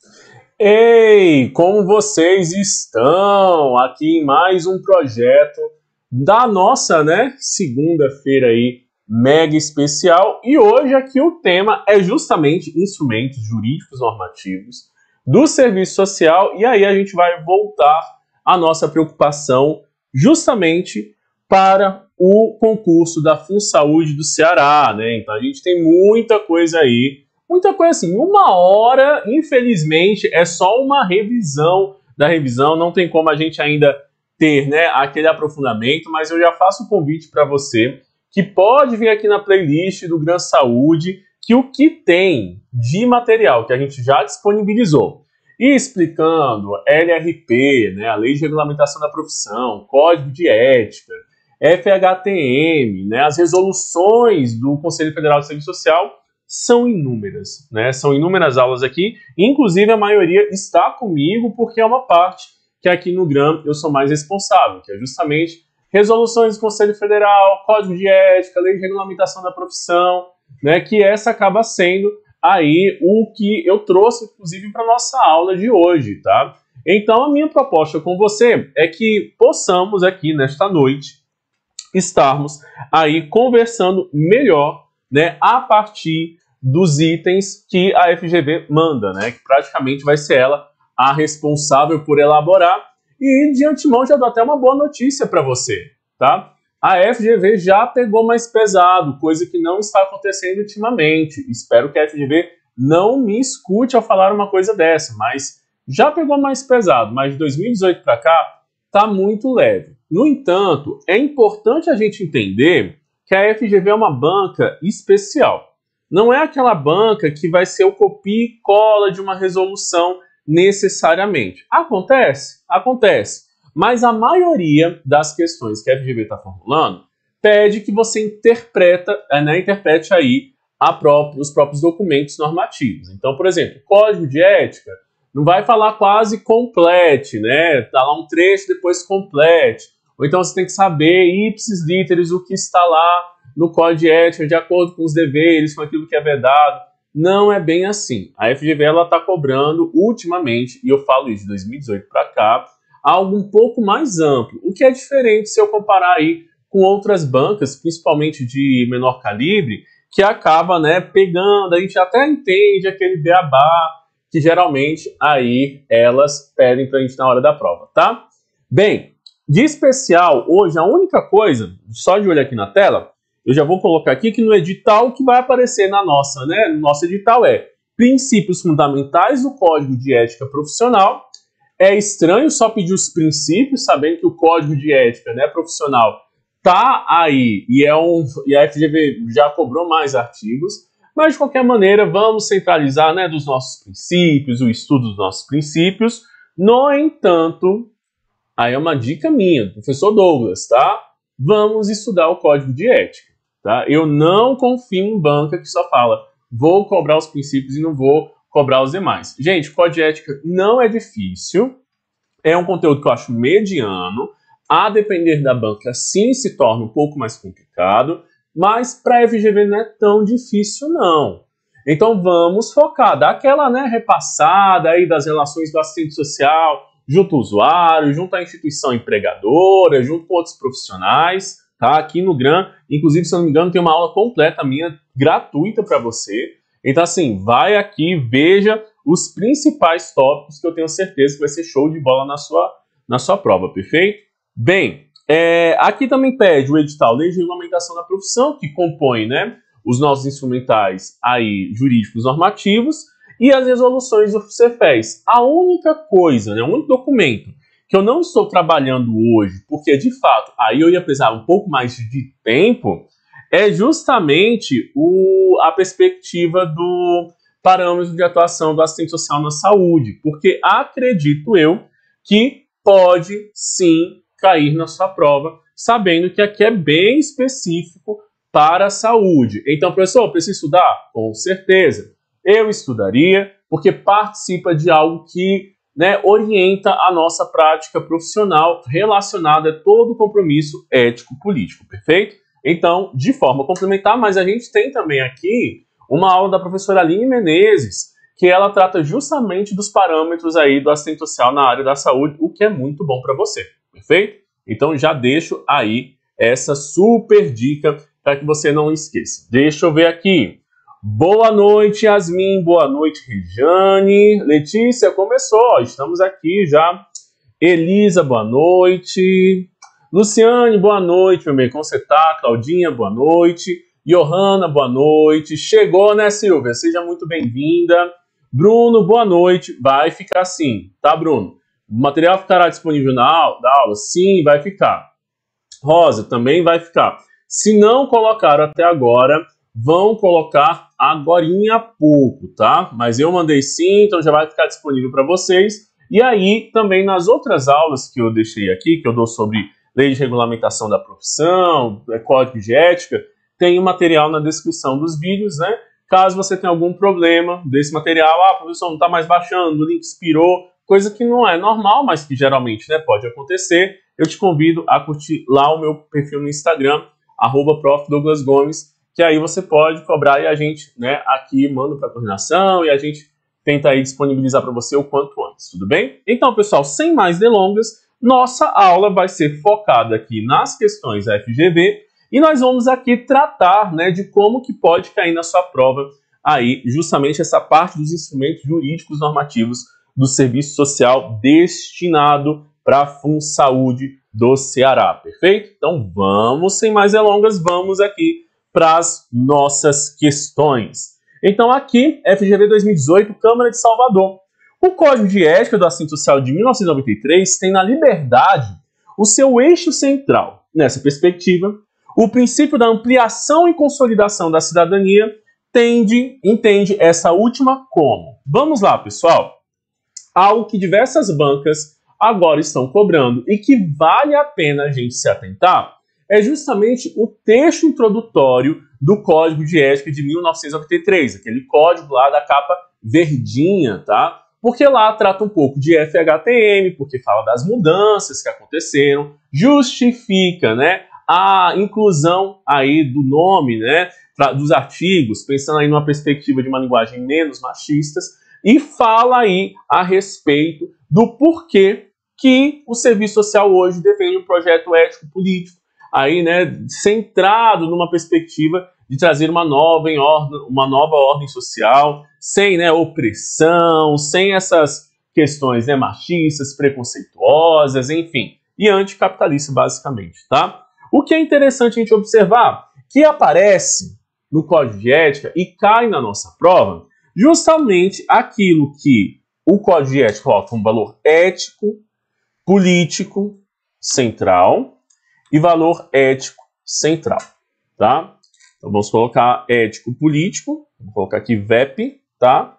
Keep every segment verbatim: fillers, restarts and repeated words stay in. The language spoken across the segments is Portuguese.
Ei, como vocês estão? Aqui em mais um projeto da nossa, né, segunda-feira aí, mega especial. E hoje aqui o tema é justamente instrumentos jurídicos normativos do serviço social. E aí a gente vai voltar a nossa preocupação justamente para o concurso da FunSaúde do Ceará, né? Então a gente tem muita coisa aí. Muita coisa assim, uma hora, infelizmente, é só uma revisão da revisão, não tem como a gente ainda ter, né, aquele aprofundamento, mas eu já faço o convite para você que pode vir aqui na playlist do Gran Saúde, que o que tem de material que a gente já disponibilizou, e explicando L R P, né, a Lei de Regulamentação da Profissão, Código de Ética, F H T M, né, as resoluções do Conselho Federal de Serviço Social, são inúmeras, né? São inúmeras aulas aqui, inclusive a maioria está comigo porque é uma parte que aqui no Gran eu sou mais responsável, que é justamente resoluções do Conselho Federal, Código de Ética, Lei de Regulamentação da Profissão, né? Que essa acaba sendo aí o que eu trouxe, inclusive, para nossa aula de hoje, tá? Então a minha proposta com você é que possamos aqui nesta noite estarmos aí conversando melhor, né, a partir dos itens que a F G V manda, né, que praticamente vai ser ela a responsável por elaborar. E de antemão já dou até uma boa notícia para você, tá? A F G V já pegou mais pesado, coisa que não está acontecendo ultimamente. Espero que a F G V não me escute ao falar uma coisa dessa, mas já pegou mais pesado, mas de dois mil e dezoito para cá tá muito leve. No entanto, é importante a gente entender que a F G V é uma banca especial. Não é aquela banca que vai ser o copia e cola de uma resolução necessariamente. Acontece? Acontece. Mas a maioria das questões que a F G V está formulando pede que você interpreta, né, interprete aí a própria, os próprios documentos normativos. Então, por exemplo, Código de Ética não vai falar quase complete, né? Tá lá um trecho, depois complete. Ou então você tem que saber, ipsis literis, o que está lá no Código de Ética, de acordo com os deveres, com aquilo que é vedado. Não é bem assim. A F G V está cobrando, ultimamente, e eu falo isso de dois mil e dezoito para cá, algo um pouco mais amplo. O que é diferente se eu comparar aí com outras bancas, principalmente de menor calibre, que acaba, né, pegando, a gente até entende aquele beabá, que geralmente aí elas pedem para a gente na hora da prova, tá? Bem, de especial, hoje, a única coisa, só de olhar aqui na tela, eu já vou colocar aqui que no edital que vai aparecer na nossa, né, no nosso edital é princípios fundamentais do Código de Ética Profissional. É estranho só pedir os princípios, sabendo que o Código de Ética, né, profissional tá aí e, é um, e a F G V já cobrou mais artigos, mas de qualquer maneira vamos centralizar, né, dos nossos princípios, o estudo dos nossos princípios. No entanto, aí é uma dica minha, professor Douglas, tá? Vamos estudar o Código de Ética, tá? Eu não confio em banca que só fala, vou cobrar os princípios e não vou cobrar os demais. Gente, Código de Ética não é difícil, é um conteúdo que eu acho mediano, a depender da banca sim se torna um pouco mais complicado, mas para a F G V não é tão difícil não. Então vamos focar, dar aquela, né, repassada aí das relações do assistente social, junto ao usuário, junto à instituição empregadora, junto com outros profissionais, tá? Aqui no Gran, inclusive, se eu não me engano, tem uma aula completa minha, gratuita para você. Então, assim, vai aqui, veja os principais tópicos que eu tenho certeza que vai ser show de bola na sua, na sua prova, perfeito? Bem, é, aqui também pede o edital Lei de Regulamentação da Profissão, que compõe, né, os nossos instrumentais aí, jurídicos normativos, e as resoluções do Cefes. A única coisa, né, o único documento que eu não estou trabalhando hoje, porque de fato aí eu ia precisar um pouco mais de tempo, é justamente o, a perspectiva do parâmetro de atuação do assistente social na saúde, porque acredito eu que pode sim cair na sua prova, sabendo que aqui é bem específico para a saúde. Então, professor, eu preciso estudar? Com certeza. Eu estudaria, porque participa de algo que, né, orienta a nossa prática profissional relacionada a todo o compromisso ético-político, perfeito? Então, de forma complementar, mas a gente tem também aqui uma aula da professora Aline Menezes, que ela trata justamente dos parâmetros aí do assistente social na área da saúde, o que é muito bom para você, perfeito? Então já deixo aí essa super dica para que você não esqueça. Deixa eu ver aqui. Boa noite, Yasmin. Boa noite, Rejane. Letícia, começou. Estamos aqui já. Elisa, boa noite. Luciane, boa noite, meu bem. Como você tá? Claudinha, boa noite. Johanna, boa noite. Chegou, né, Silvia? Seja muito bem-vinda. Bruno, boa noite. Vai ficar sim, tá, Bruno? O material ficará disponível na aula? Da aula? Sim, vai ficar. Rosa, também vai ficar. Se não colocaram até agora, vão colocar agorinha a pouco, tá? Mas eu mandei sim, então já vai ficar disponível para vocês. E aí, também nas outras aulas que eu deixei aqui, que eu dou sobre lei de regulamentação da profissão, código de ética, tem o material na descrição dos vídeos, né? Caso você tenha algum problema desse material, ah, professor, não está mais baixando, o link expirou, coisa que não é normal, mas que geralmente, né, pode acontecer, eu te convido a curtir lá o meu perfil no Instagram, arroba prof Douglas Gomes, que aí você pode cobrar e a gente, né, aqui manda para a coordenação e a gente tenta aí disponibilizar para você o quanto antes, tudo bem? Então, pessoal, sem mais delongas, nossa aula vai ser focada aqui nas questões da F G V e nós vamos aqui tratar, né, de como que pode cair na sua prova aí justamente essa parte dos instrumentos jurídicos normativos do Serviço Social destinado para a FunSaúde do Ceará, perfeito? Então vamos, sem mais delongas, vamos aqui para as nossas questões. Então aqui, F G V dois mil e dezoito, Câmara de Salvador. O Código de Ética do Assistente Social de mil novecentos e noventa e três tem na liberdade o seu eixo central. Nessa perspectiva, o princípio da ampliação e consolidação da cidadania tende, entende essa última como? Vamos lá, pessoal. Algo que diversas bancas agora estão cobrando e que vale a pena a gente se atentar é justamente o texto introdutório do Código de Ética de mil novecentos e noventa e três, aquele código lá da capa verdinha, tá? Porque lá trata um pouco de F H T M, porque fala das mudanças que aconteceram, justifica, né, a inclusão aí do nome, né, pra, dos artigos, pensando aí numa perspectiva de uma linguagem menos machistas, e fala aí a respeito do porquê que o Serviço Social hoje defende um projeto ético-político, aí, né, centrado numa perspectiva de trazer uma nova, em ordem, uma nova ordem social, sem, né, opressão, sem essas questões, né, machistas, preconceituosas, enfim, e anticapitalista, basicamente, tá? O que é interessante a gente observar, que aparece no Código de Ética e cai na nossa prova, justamente aquilo que o Código de Ética coloca como valor ético, político, central, e valor ético central, tá? Então vamos colocar ético político, vou colocar aqui V E P, tá?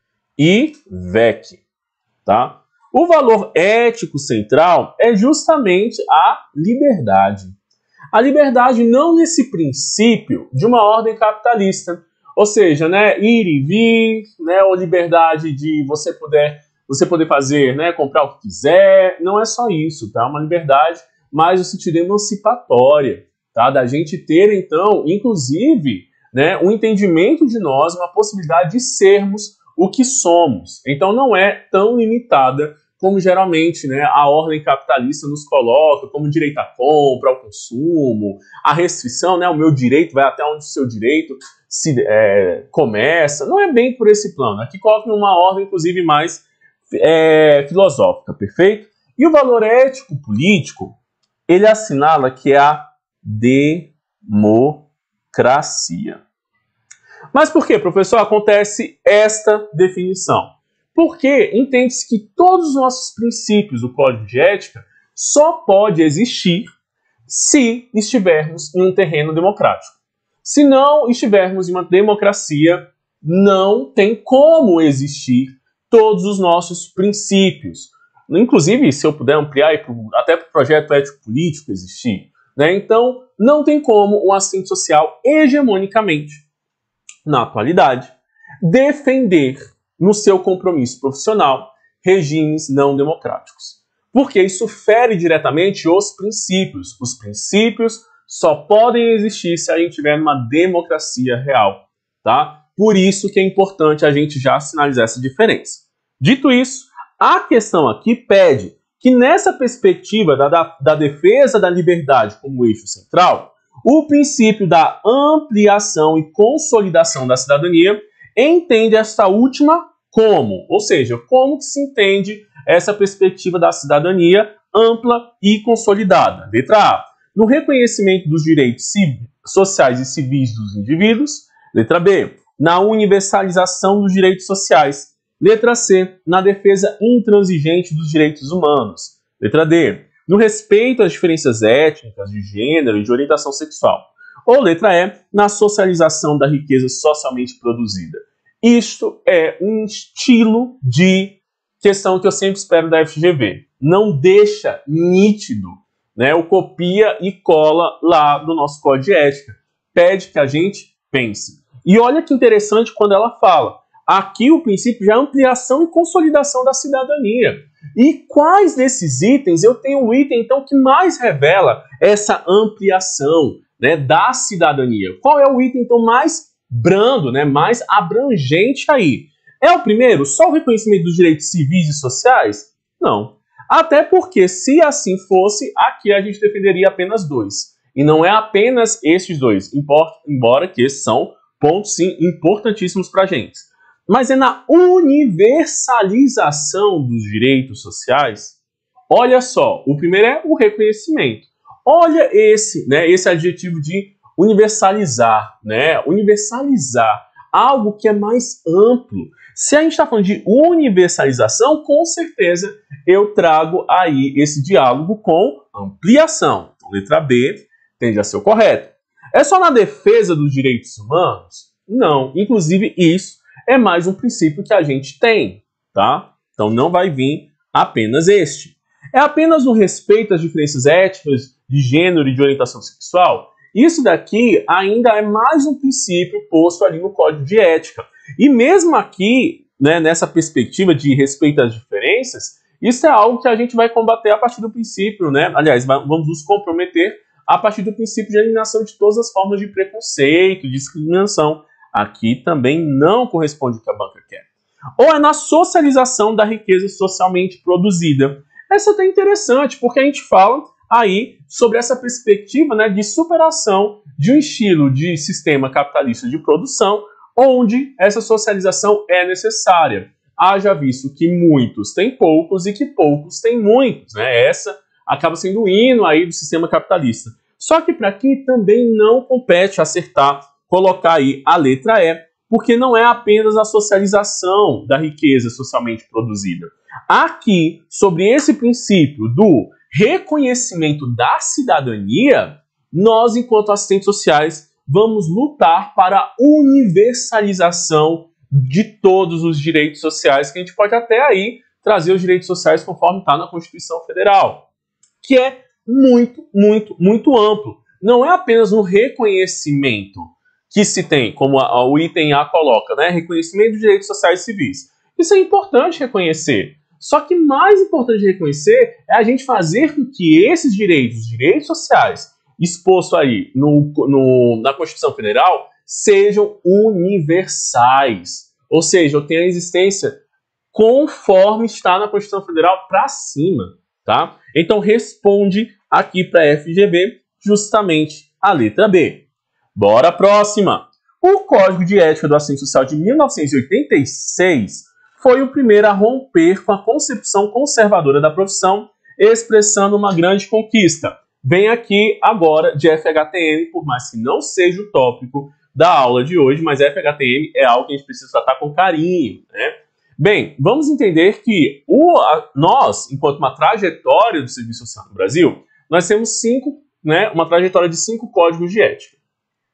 E V E C, tá? O valor ético central é justamente a liberdade. A liberdade não nesse princípio de uma ordem capitalista, ou seja, né, ir e vir, né, ou liberdade de você poder, você poder fazer, né, comprar o que quiser, não é só isso, tá? Uma liberdade mais no sentido emancipatória, tá? Da gente ter, então, inclusive, né, um entendimento de nós, uma possibilidade de sermos o que somos. Então não é tão limitada como geralmente, né, a ordem capitalista nos coloca, como direito à compra, ao consumo, a restrição, né, o meu direito vai até onde o seu direito se, é, começa. Não é bem por esse plano. Aqui coloca uma ordem, inclusive, mais é, filosófica, perfeito? E o valor ético-político, ele assinala que é a democracia. Mas por que, professor, acontece esta definição? Porque entende-se que todos os nossos princípios do Código de Ética só pode existir se estivermos em um terreno democrático. Se não estivermos em uma democracia, não tem como existir todos os nossos princípios. Inclusive, se eu puder ampliar até para o projeto ético-político existir, né? Então, não tem como um assistente social hegemonicamente, na atualidade, defender no seu compromisso profissional regimes não democráticos. Porque isso fere diretamente os princípios. Os princípios só podem existir se a gente tiver uma democracia real, tá? Por isso que é importante a gente já sinalizar essa diferença. Dito isso, a questão aqui pede que nessa perspectiva da, da, da defesa da liberdade como eixo central, o princípio da ampliação e consolidação da cidadania entende esta última como, ou seja, como que se entende essa perspectiva da cidadania ampla e consolidada. Letra A, no reconhecimento dos direitos sociais e civis dos indivíduos. Letra B, na universalização dos direitos sociais. Letra C, na defesa intransigente dos direitos humanos. Letra D, no respeito às diferenças étnicas, de gênero e de orientação sexual. Ou letra E, na socialização da riqueza socialmente produzida. Isto é um estilo de questão que eu sempre espero da F G V. Não deixa nítido, né, o copia e cola lá do nosso código de ética. Pede que a gente pense. E olha que interessante quando ela fala. Aqui o princípio de ampliação e consolidação da cidadania. E quais desses itens? Eu tenho um item, então, que mais revela essa ampliação, né, da cidadania. Qual é o item, então, mais brando, né, mais abrangente aí? É o primeiro? Só o reconhecimento dos direitos civis e sociais? Não. Até porque, se assim fosse, aqui a gente defenderia apenas dois. E não é apenas esses dois, embora que são pontos, sim, importantíssimos para a gente. Mas é na universalização dos direitos sociais. Olha só, o primeiro é o reconhecimento. Olha esse, né, esse adjetivo de universalizar, né? Universalizar, algo que é mais amplo. Se a gente está falando de universalização, com certeza eu trago aí esse diálogo com ampliação. Então, letra B tende a ser o correto. É só na defesa dos direitos humanos? Não. Inclusive, isso é mais um princípio que a gente tem, tá? Então não vai vir apenas este. É apenas no respeito às diferenças étnicas, de gênero e de orientação sexual? Isso daqui ainda é mais um princípio posto ali no Código de Ética. E mesmo aqui, né, nessa perspectiva de respeito às diferenças, isso é algo que a gente vai combater a partir do princípio, né? Aliás, vamos nos comprometer a partir do princípio de eliminação de todas as formas de preconceito, discriminação. Aqui também não corresponde ao que a banca quer. Ou é na socialização da riqueza socialmente produzida. Essa é até interessante, porque a gente fala aí sobre essa perspectiva, né, de superação de um estilo de sistema capitalista de produção, onde essa socialização é necessária. Haja visto que muitos têm poucos e que poucos têm muitos, né? Essa acaba sendo o hino aí do sistema capitalista. Só que para aqui também não compete acertar, colocar aí a letra E, porque não é apenas a socialização da riqueza socialmente produzida. Aqui, sobre esse princípio do reconhecimento da cidadania, nós, enquanto assistentes sociais, vamos lutar para a universalização de todos os direitos sociais, que a gente pode até aí trazer os direitos sociais conforme está na Constituição Federal, que é muito, muito, muito amplo. Não é apenas no reconhecimento que se tem, como a, a, o item A coloca, né? Reconhecimento dos direitos sociais e civis. Isso é importante reconhecer. Só que mais importante reconhecer é a gente fazer com que esses direitos, os direitos sociais, expostos aí no, no, na Constituição Federal, sejam universais. Ou seja, eu tenho a existência conforme está na Constituição Federal para cima, tá? Então responde aqui para a F G V justamente a letra B. Bora a próxima! O Código de Ética do Assistente Social de mil novecentos e oitenta e seis foi o primeiro a romper com a concepção conservadora da profissão, expressando uma grande conquista. Vem aqui agora de F H T M, por mais que não seja o tópico da aula de hoje, mas F H T M é algo que a gente precisa tratar com carinho, né? Bem, vamos entender que o, a, nós, enquanto uma trajetória do serviço social no Brasil, nós temos cinco, né, uma trajetória de cinco códigos de ética.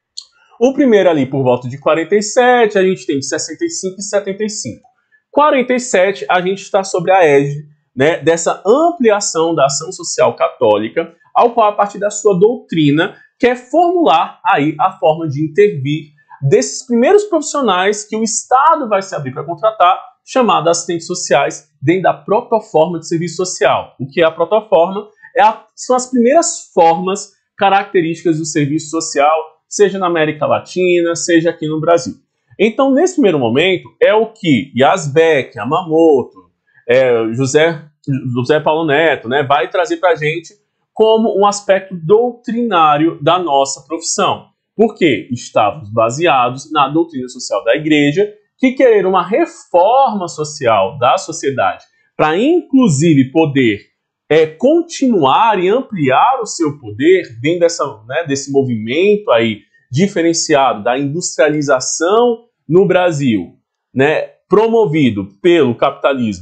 O primeiro ali por volta de quarenta e sete, a gente tem de sessenta e cinco e setenta e cinco. quarenta e sete, a gente está sobre a égide, né, dessa ampliação da ação social católica, ao qual, a partir da sua doutrina, quer formular aí a forma de intervir desses primeiros profissionais que o Estado vai se abrir para contratar, chamados assistentes sociais, dentro da protoforma de serviço social. O que é a protoforma? É a, são as primeiras formas características do serviço social, seja na América Latina, seja aqui no Brasil. Então, nesse primeiro momento, é o que Yazbek, Yamamoto, é, José, José Paulo Neto, né, vai trazer para a gente como um aspecto doutrinário da nossa profissão. Porque estávamos baseados na doutrina social da igreja, que querer uma reforma social da sociedade para, inclusive, poder é, continuar e ampliar o seu poder dentro dessa, né, desse movimento aí diferenciado da industrialização no Brasil, né, promovido pelo capitalismo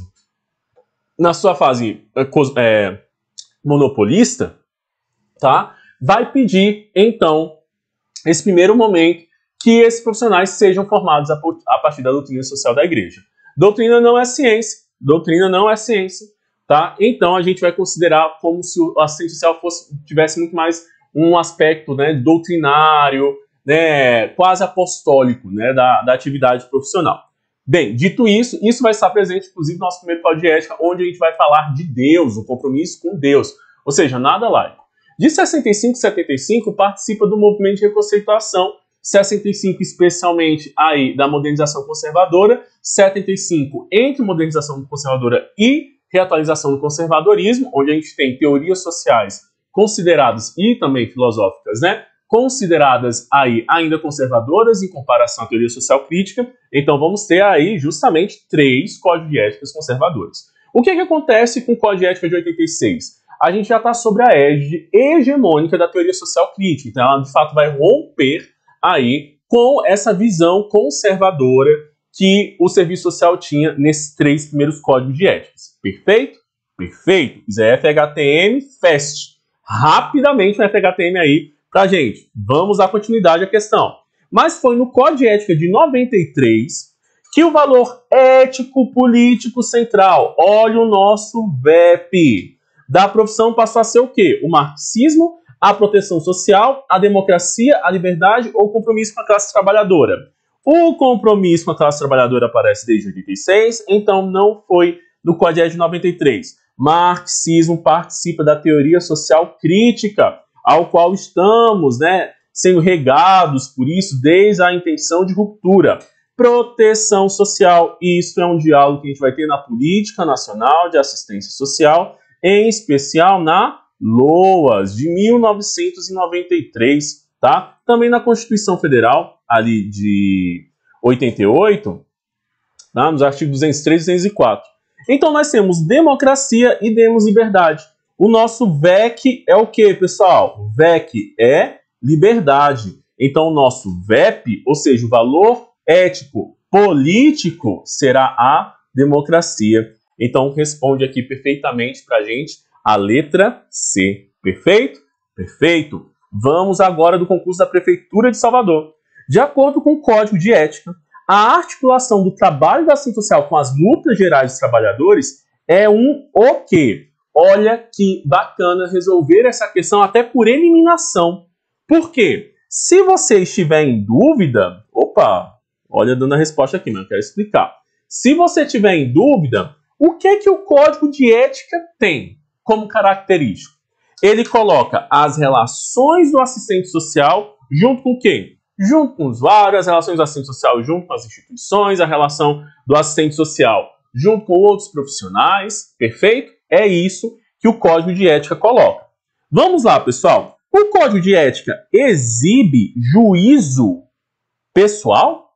na sua fase é, monopolista, tá? Vai pedir, então, esse primeiro momento, que esses profissionais sejam formados a, a partir da doutrina social da igreja. Doutrina não é ciência, doutrina não é ciência, tá? Então a gente vai considerar como se o assistente social fosse, tivesse muito mais um aspecto, né, doutrinário, né, quase apostólico, né, da, da atividade profissional. Bem, dito isso, isso vai estar presente, inclusive, no nosso primeiro código de ética, onde a gente vai falar de Deus, o compromisso com Deus, ou seja, nada laico. De sessenta e cinco a setenta e cinco, participa do movimento de reconceituação, sessenta e cinco especialmente aí da modernização conservadora, setenta e cinco entre modernização conservadora e reatualização do conservadorismo, onde a gente tem teorias sociais consideradas e também filosóficas, né, consideradas aí ainda conservadoras em comparação à teoria social crítica. Então vamos ter aí justamente três códigos de éticas conservadores. O que, que acontece com o Código de Ética de oitenta e seis? A gente já está sobre a égide hegemônica da teoria social crítica, então ela de fato vai romper aí com essa visão conservadora que o serviço social tinha nesses três primeiros códigos de éticas. Perfeito? Perfeito. Isso é F H T M Fest. Rapidamente no F H T M aí pra gente. Vamos dar continuidade à questão. Mas foi no Código de Ética de noventa e três que o valor ético-político central, olha o nosso V E P, da profissão passou a ser o quê? O marxismo, a proteção social, a democracia, a liberdade ou o compromisso com a classe trabalhadora. O compromisso com a classe trabalhadora aparece desde oitenta e seis, então não foi no Código de Ética de noventa e três. Marxismo participa da teoria social crítica, ao qual estamos, né, sendo regados por isso desde a intenção de ruptura. Proteção social, isso é um diálogo que a gente vai ter na Política Nacional de Assistência Social, em especial na LOAS, de mil novecentos e noventa e três, tá? Também na Constituição Federal, ali de oitenta e oito, tá? Nos artigos duzentos e três e duzentos e quatro. Então nós temos democracia e temos liberdade. O nosso V E C é o que, pessoal? V E C é liberdade. Então o nosso V E P, ou seja, o valor ético político, será a democracia. Então responde aqui perfeitamente para a gente a letra C. Perfeito? Perfeito. Vamos agora do concurso da Prefeitura de Salvador. De acordo com o Código de Ética, a articulação do trabalho da assistência social com as lutas gerais dos trabalhadores é um o quê? Olha que bacana resolver essa questão até por eliminação. Por quê? Se você estiver em dúvida... Opa, olha dando a resposta aqui, mas eu quero explicar. Se você estiver em dúvida, o que, que o Código de Ética tem como característico? Ele coloca as relações do assistente social junto com quem? Junto com o usuário, as relações do assistente social junto com as instituições, a relação do assistente social junto com outros profissionais, perfeito? É isso que o Código de Ética coloca. Vamos lá, pessoal. O Código de Ética exibe juízo pessoal?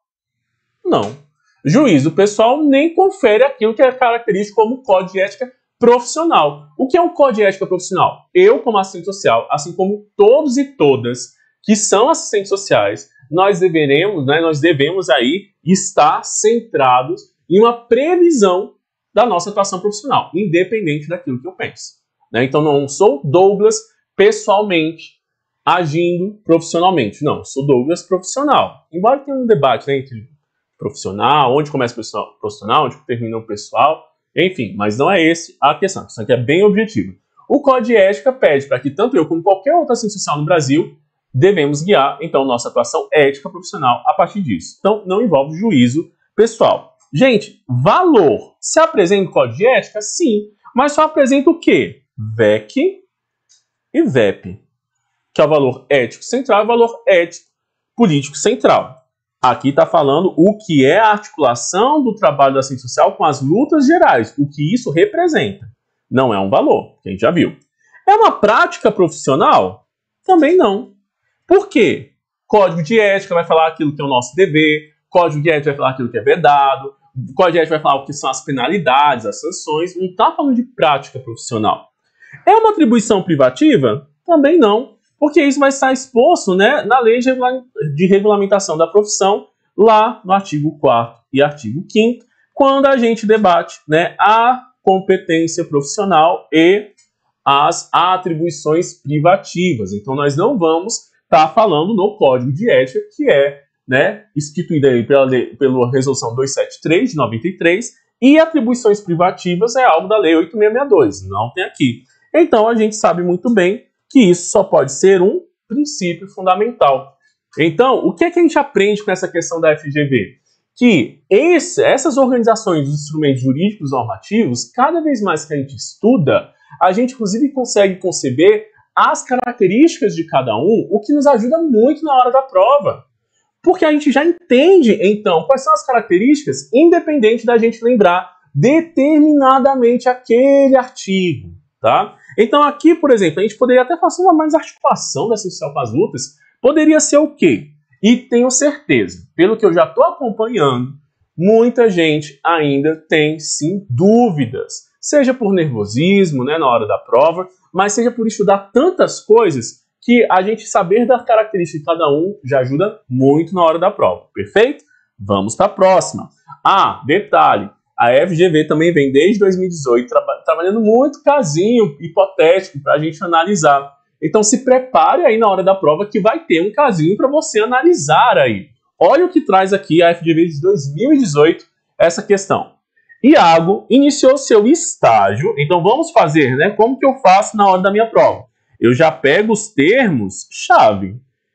Não. Juízo pessoal nem confere aquilo que é característico como Código de Ética profissional. O que é um Código de Ética profissional? Eu, como assistente social, assim como todos e todas que são assistentes sociais, nós deveremos, né, nós devemos aí estar centrados em uma previsão da nossa atuação profissional, independente daquilo que eu penso. Né? Então, não sou Douglas pessoalmente agindo profissionalmente. Não, sou Douglas profissional. Embora tenha um debate, né, entre profissional, onde começa o profissional, onde termina o pessoal, enfim, mas não é esse a questão. A questão aqui é bem objetiva. O Código de Ética pede para que tanto eu como qualquer outra assistente social no Brasil devemos guiar, então, nossa atuação ética profissional a partir disso. Então, não envolve juízo pessoal. Gente, valor. Se apresenta o Código de Ética? Sim. Mas só apresenta o quê? V E C e V E P. Que é o valor ético central e o valor ético político central. Aqui está falando o que é a articulação do trabalho da assistência social com as lutas gerais, o que isso representa. Não é um valor, que a gente já viu. É uma prática profissional? Também não. Por quê? Código de ética vai falar aquilo que é o nosso dever, código de ética vai falar aquilo que é vedado, código de ética vai falar o que são as penalidades, as sanções, não está falando de prática profissional. É uma atribuição privativa? Também não, porque isso vai estar exposto, né, na lei de regulamentação da profissão, lá no artigo quarto e artigo quinto, quando a gente debate, né, a competência profissional e as atribuições privativas. Então, nós não vamos estar falando no Código de Ética, que é, né, instituída aí pela, pela Resolução duzentos e setenta e três de noventa e três, e atribuições privativas é algo da Lei oito mil seiscentos e sessenta e dois, não tem aqui. Então, a gente sabe muito bem que isso só pode ser um princípio fundamental. Então, o que é que a gente aprende com essa questão da F G V? Que esse, essas organizações dos instrumentos jurídicos normativos, cada vez mais que a gente estuda, a gente, inclusive, consegue conceber as características de cada um, o que nos ajuda muito na hora da prova. Porque a gente já entende, então, quais são as características, independente da gente lembrar determinadamente aquele artigo, tá? Então, aqui, por exemplo, a gente poderia até fazer uma mais articulação da assistência social com as lutas. Poderia ser o quê? E tenho certeza, pelo que eu já estou acompanhando, muita gente ainda tem, sim, dúvidas. Seja por nervosismo, né, na hora da prova, mas seja por estudar tantas coisas que a gente saber das características de cada um já ajuda muito na hora da prova. Perfeito? Vamos para a próxima. Ah, detalhe, a F G V também vem desde dois mil e dezoito traba trabalhando muito casinho hipotético para a gente analisar. Então se prepare aí na hora da prova que vai ter um casinho para você analisar aí. Olha o que traz aqui a F G V de dois mil e dezoito, essa questão. Iago iniciou seu estágio, então vamos fazer, né? Como que eu faço na hora da minha prova? Eu já pego os termos-chave.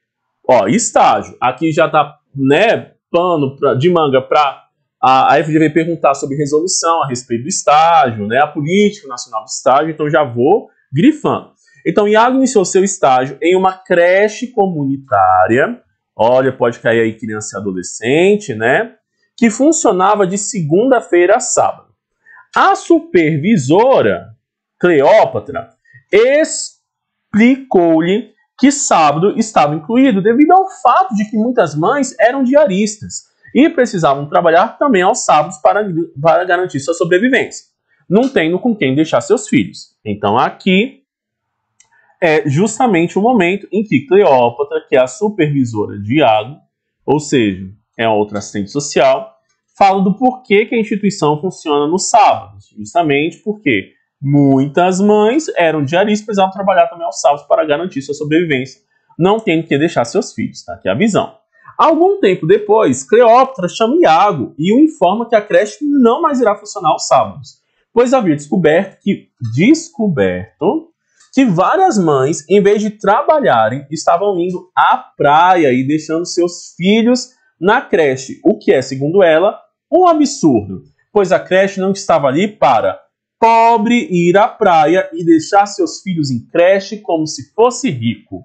Ó, estágio. Aqui já tá, né, pano pra, de manga para a, a F G V perguntar sobre resolução a respeito do estágio, né, a política nacional do estágio, então já vou grifando. Então, Iago iniciou seu estágio em uma creche comunitária. Olha, pode cair aí criança e adolescente, né? Que funcionava de segunda-feira a sábado. A supervisora, Cleópatra, explicou-lhe que sábado estava incluído devido ao fato de que muitas mães eram diaristas e precisavam trabalhar também aos sábados para, para garantir sua sobrevivência, não tendo com quem deixar seus filhos. Então aqui é justamente o momento em que Cleópatra, que é a supervisora de Iago, ou seja, é outra assistente social, fala do porquê que a instituição funciona nos sábados. Justamente porque muitas mães eram diaristas e precisavam trabalhar também aos sábados para garantir sua sobrevivência, não tendo que deixar seus filhos, tá? Aqui é a visão. Algum tempo depois, Cleópatra chama Iago e o informa que a creche não mais irá funcionar aos sábados, pois havia descoberto que, descoberto que várias mães, em vez de trabalharem, estavam indo à praia e deixando seus filhos na creche, o que é, segundo ela, um absurdo, pois a creche não estava ali para pobre ir à praia e deixar seus filhos em creche como se fosse rico.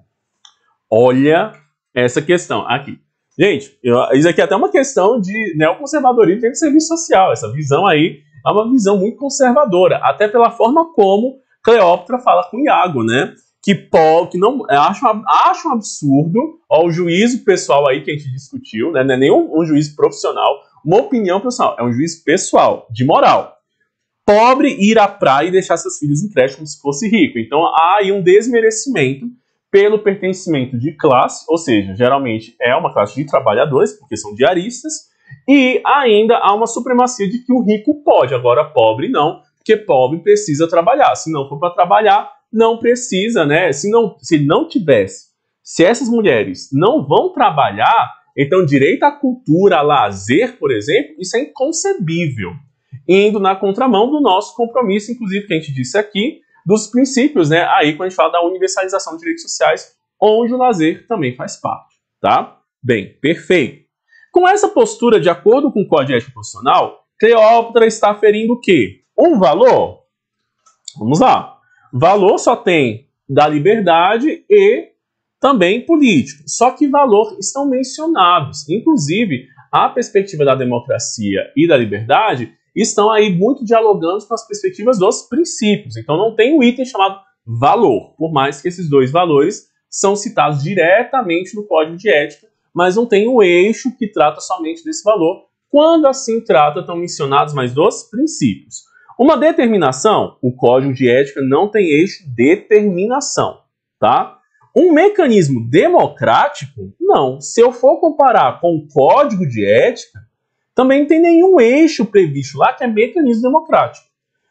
Olha essa questão aqui. Gente, eu, isso aqui é até uma questão de neoconservadorismo dentro do serviço social. Essa visão aí é uma visão muito conservadora, até pela forma como Cleópatra fala com Iago, né? Que, pô, que não acha, acha um absurdo, ó, o juízo pessoal aí que a gente discutiu, né? Não é nem um, um juízo profissional, uma opinião profissional, é um juízo pessoal, de moral. Pobre ir à praia e deixar seus filhos em creche como se fosse rico. Então há aí um desmerecimento pelo pertencimento de classe, ou seja, geralmente é uma classe de trabalhadores, porque são diaristas, e ainda há uma supremacia de que o rico pode, agora pobre não, porque pobre precisa trabalhar. Se não for para trabalhar, não precisa, né? Se não, se não tivesse, se essas mulheres não vão trabalhar, então direito à cultura, a lazer, por exemplo, isso é inconcebível. Indo na contramão do nosso compromisso, inclusive, que a gente disse aqui, dos princípios, né? Aí quando a gente fala da universalização de direitos sociais, onde o lazer também faz parte, tá? Bem, perfeito. Com essa postura, de acordo com o Código de Ética Profissional, Cleópatra está aferindo o quê? Um valor? Vamos lá. Valor só tem da liberdade e também político. Só que valor estão mencionados. Inclusive, a perspectiva da democracia e da liberdade estão aí muito dialogando com as perspectivas dos princípios. Então não tem um item chamado valor, por mais que esses dois valores são citados diretamente no Código de Ética, mas não tem um eixo que trata somente desse valor. Quando assim trata, estão mencionados mais dois princípios. Uma determinação, o Código de Ética não tem eixo determinação, tá? Um mecanismo democrático, não. Se eu for comparar com o Código de Ética, também não tem nenhum eixo previsto lá que é mecanismo democrático.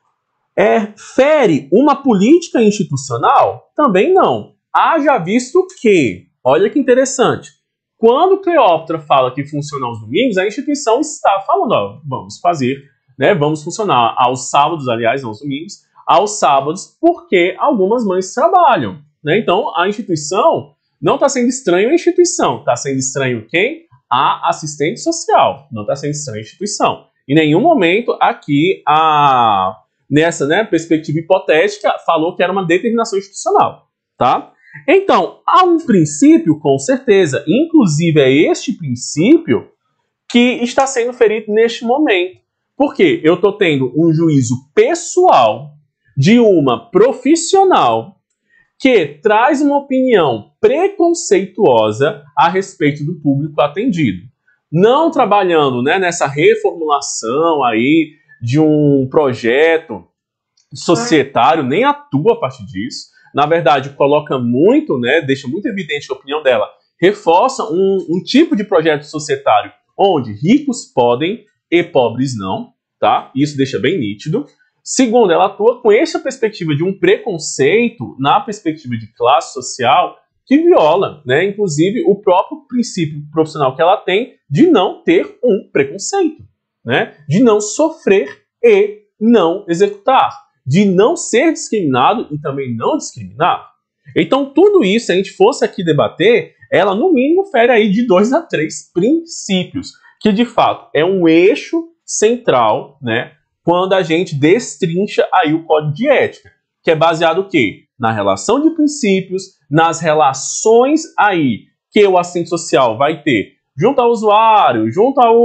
É, fere uma política institucional? Também não. Haja visto que, olha que interessante, quando Cleópatra fala que funciona aos domingos, a instituição está falando, ó, vamos fazer, né, vamos funcionar aos sábados, aliás, não aos domingos, aos sábados, porque algumas mães trabalham. Né? Então, a instituição não está sendo estranho a instituição, está sendo estranho quem? A assistente social, não está sendo estranho a instituição. Em nenhum momento aqui, a, nessa né, perspectiva hipotética, falou que era uma determinação institucional. Tá? Então, há um princípio, com certeza, inclusive é este princípio que está sendo ferido neste momento. Porque eu estou tendo um juízo pessoal de uma profissional que traz uma opinião preconceituosa a respeito do público atendido. Não trabalhando né, nessa reformulação aí de um projeto societário, nem atua a partir disso. Na verdade, coloca muito, né, deixa muito evidente que a opinião dela reforça um, um tipo de projeto societário onde ricos podem e pobres não, tá? Isso deixa bem nítido. Segundo, ela atua com essa perspectiva de um preconceito na perspectiva de classe social que viola, né, inclusive, o próprio princípio profissional que ela tem de não ter um preconceito, né, de não sofrer e não executar, de não ser discriminado e também não discriminar. Então, tudo isso, se a gente fosse aqui debater, ela, no mínimo, fere aí de dois a três princípios, que, de fato, é um eixo central, né, quando a gente destrincha aí o Código de Ética, que é baseado o quê? Na relação de princípios, nas relações aí que o assistente social vai ter junto ao usuário, junto ao...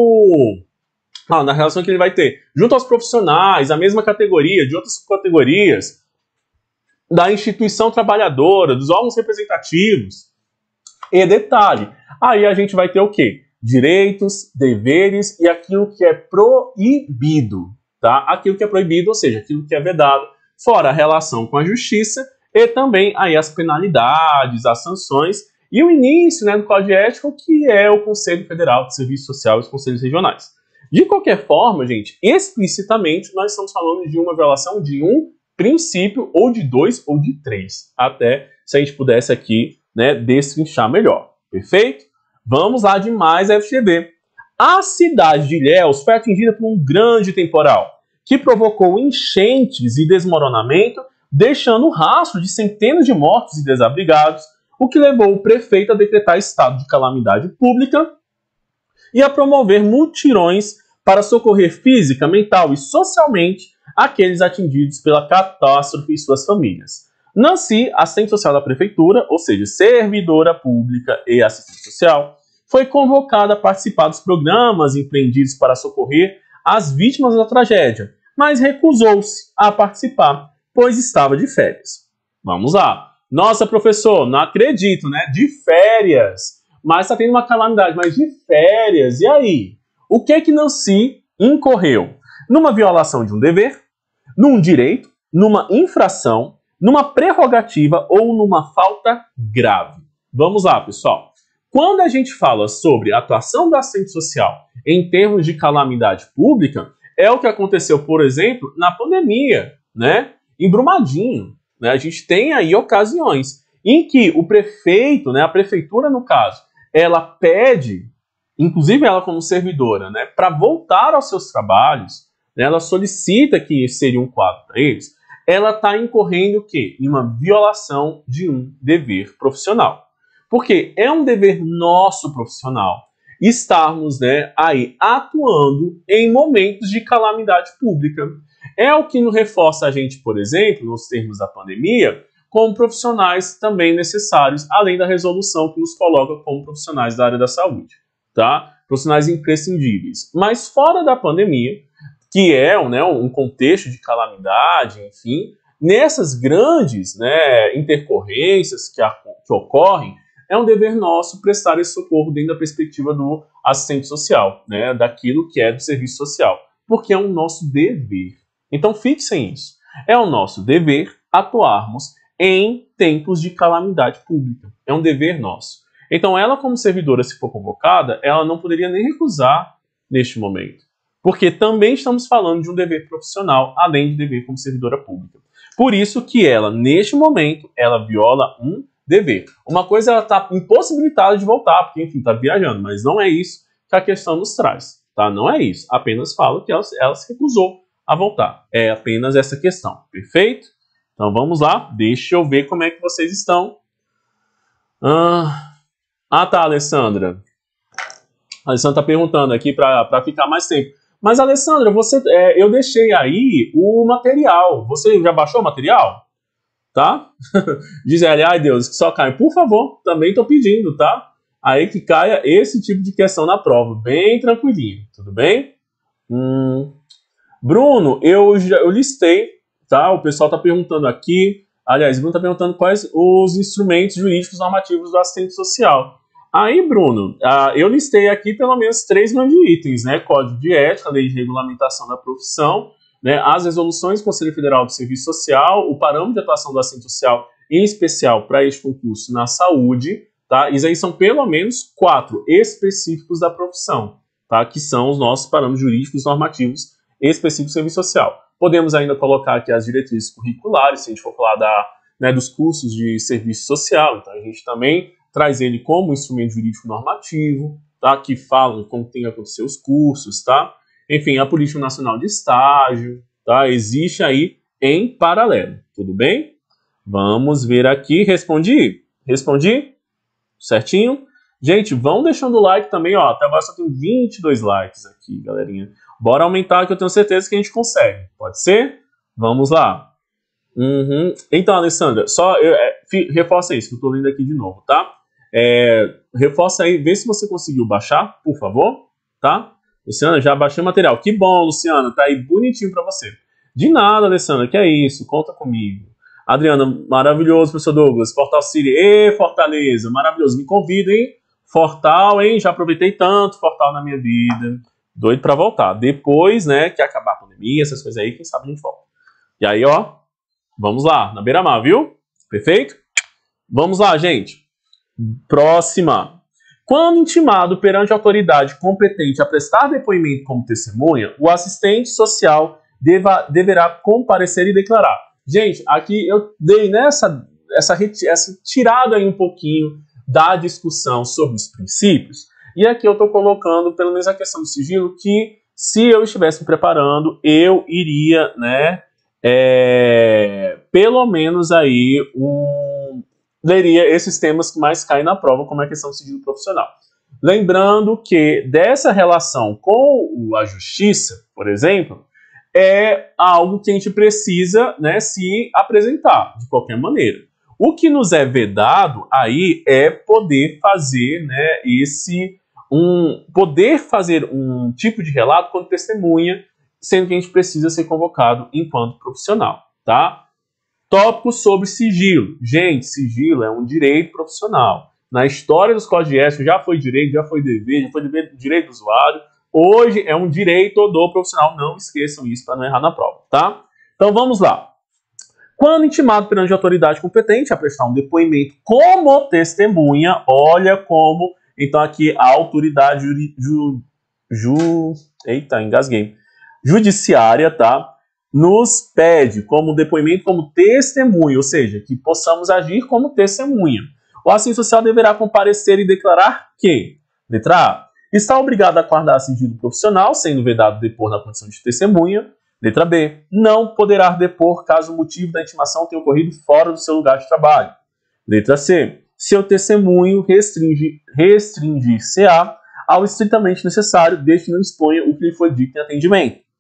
Ah, na relação que ele vai ter junto aos profissionais, a mesma categoria, de outras categorias, da instituição trabalhadora, dos órgãos representativos. E detalhe, aí a gente vai ter o quê? Direitos, deveres e aquilo que é proibido. Tá? Aquilo que é proibido, ou seja, aquilo que é vedado, fora a relação com a justiça e também aí as penalidades, as sanções e o início né, do Código de Ética, que é o Conselho Federal de Serviço Social e os Conselhos Regionais. De qualquer forma, gente, explicitamente nós estamos falando de uma violação de um princípio, ou de dois, ou de três, até se a gente pudesse aqui né, destrinchar melhor. Perfeito? Vamos lá de mais F G V. A cidade de Ilhéus foi atingida por um grande temporal, que provocou enchentes e desmoronamento, deixando um rastro de centenas de mortos e desabrigados, o que levou o prefeito a decretar estado de calamidade pública e a promover mutirões para socorrer física, mental e socialmente aqueles atingidos pela catástrofe e suas famílias. Nancy, assistente social da prefeitura, ou seja, servidora pública e assistente social, foi convocada a participar dos programas empreendidos para socorrer as vítimas da tragédia, mas recusou-se a participar, pois estava de férias. Vamos lá. Nossa, professor, não acredito, né? De férias. Mas está tendo uma calamidade, mas de férias. E aí? O que é que Nancy incorreu? Numa violação de um dever, num direito, numa infração, numa prerrogativa ou numa falta grave. Vamos lá, pessoal. Quando a gente fala sobre a atuação da assistente social em termos de calamidade pública, é o que aconteceu, por exemplo, na pandemia, né? Em Brumadinho. Né? A gente tem aí ocasiões em que o prefeito, né, a prefeitura no caso, ela pede, inclusive ela como servidora, né, para voltar aos seus trabalhos, né, ela solicita que seria um quadro para eles, ela está incorrendo o quê? Em uma violação de um dever profissional. Porque é um dever nosso profissional estarmos né, aí atuando em momentos de calamidade pública. É o que nos reforça a gente, por exemplo, nos termos da pandemia, como profissionais também necessários, além da resolução que nos coloca como profissionais da área da saúde, tá? Profissionais imprescindíveis. Mas fora da pandemia, que é né, um contexto de calamidade, enfim, nessas grandes né, intercorrências que, a, que ocorrem, é um dever nosso prestar esse socorro dentro da perspectiva do assistente social, né, daquilo que é do serviço social, porque é um nosso dever. Então fixem isso. É o nosso dever atuarmos em tempos de calamidade pública. É um dever nosso. Então ela, como servidora, se for convocada, ela não poderia nem recusar neste momento. Porque também estamos falando de um dever profissional, além de dever como servidora pública. Por isso que ela, neste momento, ela viola um dever. Uma coisa, ela está impossibilitada de voltar, porque, enfim, está viajando, mas não é isso que a questão nos traz, tá? Não é isso. Apenas falo que ela, ela se recusou a voltar. É apenas essa questão, perfeito? Então vamos lá, deixa eu ver como é que vocês estão. Ah, ah tá, Alessandra. A Alessandra está perguntando aqui para ficar mais tempo. Mas, Alessandra, você, é, eu deixei aí o material. Você já baixou o material? Tá? Diz ela, ai Deus, que só cai. Por favor, também estou pedindo, tá? Aí que caia esse tipo de questão na prova. Bem tranquilinho, tudo bem? Hum... Bruno, eu, já, eu listei, tá? O pessoal está perguntando aqui. Aliás, Bruno está perguntando quais os instrumentos jurídicos normativos do assistente social. Aí, Bruno, uh, eu listei aqui pelo menos três grandes itens, né? Código de ética, lei de regulamentação da profissão, né? As resoluções do Conselho Federal do Serviço Social, o parâmetro de atuação do assistente social, em especial para este concurso na saúde, tá? Isso aí são pelo menos quatro específicos da profissão, tá? Que são os nossos parâmetros jurídicos normativos específico do serviço social. Podemos ainda colocar aqui as diretrizes curriculares, se a gente for falar da, né, dos cursos de serviço social, então a gente também traz ele como instrumento jurídico normativo, tá, que falam como tem que acontecer os cursos, tá? Enfim, a Política Nacional de Estágio, tá? Existe aí em paralelo, tudo bem? Vamos ver aqui, respondi? Respondi? Certinho? Gente, vão deixando o like também, ó, até agora só tem vinte e dois likes aqui, galerinha. Bora aumentar que eu tenho certeza que a gente consegue. Pode ser? Vamos lá. Uhum. Então, Alessandra, só eu, é, reforça isso, que eu tô lendo aqui de novo, tá? É, reforça aí, vê se você conseguiu baixar, por favor, tá? Luciana, já baixei o material. Que bom, Luciana, tá aí bonitinho pra você. De nada, Alessandra, que é isso, conta comigo. Adriana, maravilhoso, professor Douglas. Fortal City, ê, Fortaleza, maravilhoso. Me convida, hein? Fortal, hein? Já aproveitei tanto Fortal na minha vida. Doido pra voltar. Depois, né, que acabar a pandemia, essas coisas aí, quem sabe a gente volta. E aí, ó, vamos lá, na beira-mar, viu? Perfeito? Vamos lá, gente. Próxima. Quando intimado perante a autoridade competente a prestar depoimento como testemunha, o assistente social deva, deverá comparecer e declarar. Gente, aqui eu dei nessa essa, essa tirada aí um pouquinho da discussão sobre os princípios. E aqui eu estou colocando, pelo menos a questão do sigilo, que se eu estivesse me preparando, eu iria, né, é, pelo menos aí, um, leria esses temas que mais caem na prova, como a questão do sigilo profissional. Lembrando que dessa relação com a justiça, por exemplo, é algo que a gente precisa, né, se apresentar, de qualquer maneira. O que nos é vedado aí é poder fazer, né, esse... Um, poder fazer um tipo de relato quando testemunha, sendo que a gente precisa ser convocado enquanto profissional, tá? Tópico sobre sigilo. Gente, sigilo é um direito profissional. Na história dos códigos de ética já foi direito, já foi dever, já foi dever, direito do usuário. Hoje é um direito do profissional. Não esqueçam isso para não errar na prova, tá? Então vamos lá. Quando intimado perante a autoridade competente a prestar um depoimento como testemunha, olha como... Então aqui a autoridade juri, ju, ju, eita, engasguei, judiciária, tá, nos pede como depoimento como testemunha, ou seja, que possamos agir como testemunha. O assistente social deverá comparecer e declarar que, letra A, está obrigado a guardar sigilo profissional, sendo vedado depor na condição de testemunha. Letra B, não poderá depor caso o motivo da intimação tenha ocorrido fora do seu lugar de trabalho. Letra C, seu testemunho restringe, restringir-se-á ao estritamente necessário, desde que não exponha o que lhe foi dito em atendimento.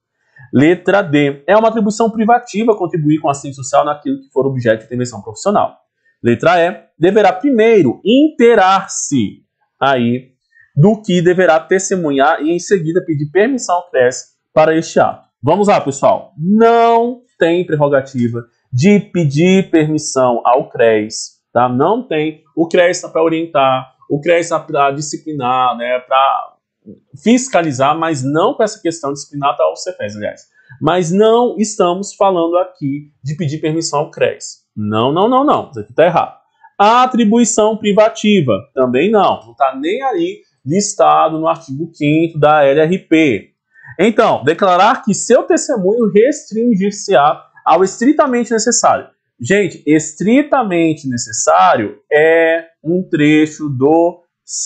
Letra D. É uma atribuição privativa contribuir com a assistência social naquilo que for objeto de intervenção profissional. Letra E. Deverá primeiro inteirar-se aí do que deverá testemunhar e em seguida pedir permissão ao CRES para este ato. Vamos lá, pessoal. Não tem prerrogativa de pedir permissão ao CRES, tá? Não tem. O CRES está para orientar, o CRES está para disciplinar, né? Para fiscalizar, mas não com essa questão disciplinar, tá? O Cefes, aliás. Mas não estamos falando aqui de pedir permissão ao CRES. Não, não, não, não. Isso aqui está errado. A atribuição privativa, também não. Não está nem aí listado no artigo quinto da L R P. Então, declarar que seu testemunho restringir-se-á ao estritamente necessário. Gente, estritamente necessário é um trecho do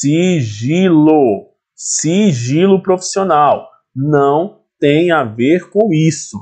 sigilo. Sigilo profissional. Não tem a ver com isso,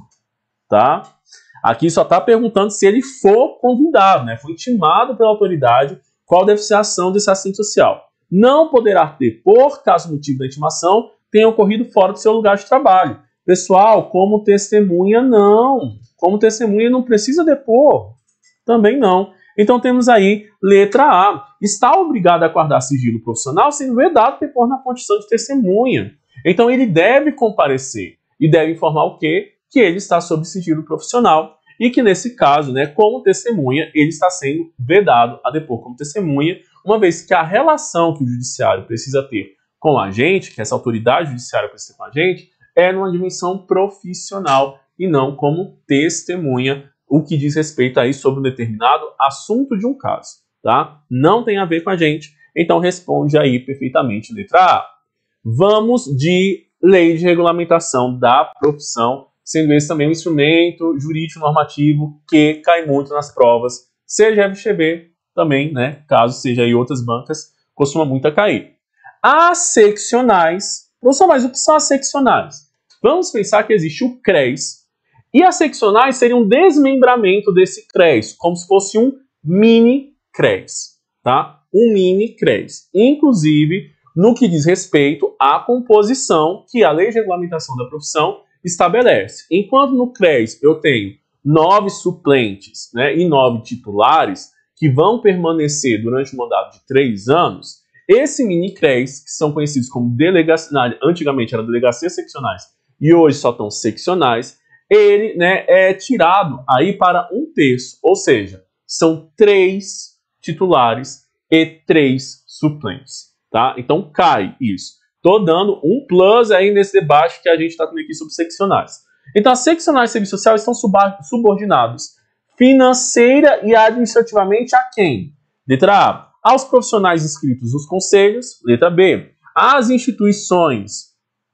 tá? Aqui só está perguntando se ele for convidado, né? Foi intimado pela autoridade, qual deve ser a ação desse assistente social. Não poderá ter, por caso motivo da intimação, tenha ocorrido fora do seu lugar de trabalho. Pessoal, como testemunha, não. Como testemunha, não precisa depor. Também não. Então temos aí, letra A. Está obrigado a guardar sigilo profissional, sendo vedado depor na condição de testemunha. Então ele deve comparecer e deve informar o quê? Que ele está sob sigilo profissional e que nesse caso, né, como testemunha, ele está sendo vedado a depor como testemunha, uma vez que a relação que o judiciário precisa ter com a gente, que essa autoridade judiciária precisa ter com a gente, é numa dimensão profissional e não como testemunha, o que diz respeito aí sobre um determinado assunto de um caso, tá? Não tem a ver com a gente, então responde aí perfeitamente letra A. Vamos de lei de regulamentação da profissão, sendo esse também um instrumento jurídico normativo que cai muito nas provas, seja F G V também, né? Caso seja aí outras bancas, costuma muito a cair. As seccionais, professor, mas o que são as seccionais? Vamos pensar que existe o CRES, e as seccionais seriam um desmembramento desse CRES, como se fosse um mini CRES, tá? Um mini CRES. Inclusive, no que diz respeito à composição que a Lei de Regulamentação da Profissão estabelece. Enquanto no CRES eu tenho nove suplentes, né, e nove titulares que vão permanecer durante o mandato de três anos, esse mini CRES, que são conhecidos como delegacias, antigamente eram delegacias seccionais e hoje só estão seccionais, ele, né, é tirado aí para um terço, ou seja, são três titulares e três suplentes, tá? Então cai isso. Estou dando um plus aí nesse debate que a gente está tendo aqui sobre seccionais. Então as seccionais de serviço social estão subordinados financeira e administrativamente a quem? Letra A. Aos profissionais inscritos nos conselhos. Letra B. Às instituições,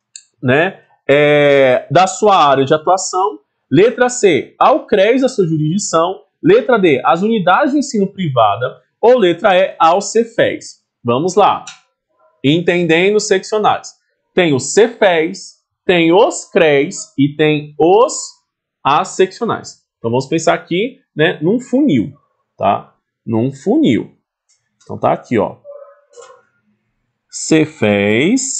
né, é, da sua área de atuação. Letra C. Ao CRES, a sua jurisdição. Letra D. Às unidades de ensino privada. Ou letra E. Ao Cefes. Vamos lá. Entendendo seccionais. Tem os Cefes, tem os CRES e tem os as seccionais. Então vamos pensar aqui, né, num funil, tá? Num funil. Então tá aqui, ó. Cefes,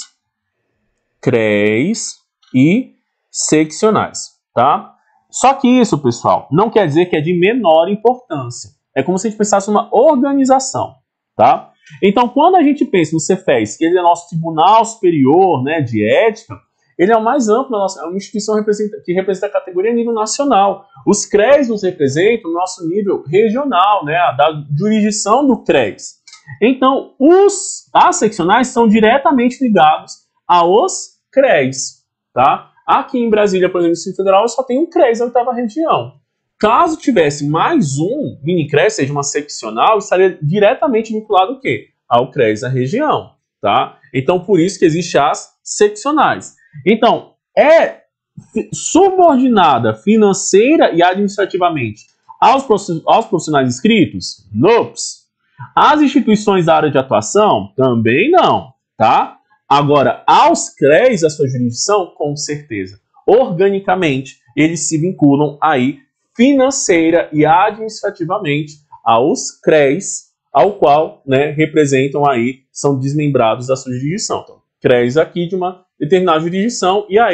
CRES e seccionais, tá? Só que isso, pessoal, não quer dizer que é de menor importância. É como se a gente pensasse numa organização, tá? Então, quando a gente pensa no Cefes, que ele é nosso Tribunal Superior, né, de Ética, ele é o mais amplo da nossa, é uma instituição representa, que representa a categoria a nível nacional. Os CRES nos representam no nosso nível regional, né, da jurisdição do CRES. Então, os, as seccionais são diretamente ligados aos CRES, tá? Aqui em Brasília, por exemplo, no Distrito Federal, só tem um CRES na oitava região. Caso tivesse mais um mini CRES, seja uma seccional, estaria diretamente vinculado o quê? Ao CRES da região, tá? Então, por isso que existem as seccionais. Então, é subordinada financeira e administrativamente aos profissionais inscritos? Nops. As instituições da área de atuação? Também não, tá? Agora, aos CRES, a sua jurisdição? Com certeza. Organicamente, eles se vinculam aí financeira e administrativamente aos CRES, ao qual, né, representam aí, são desmembrados da sua jurisdição. Então, CRES aqui de uma determinada jurisdição e aí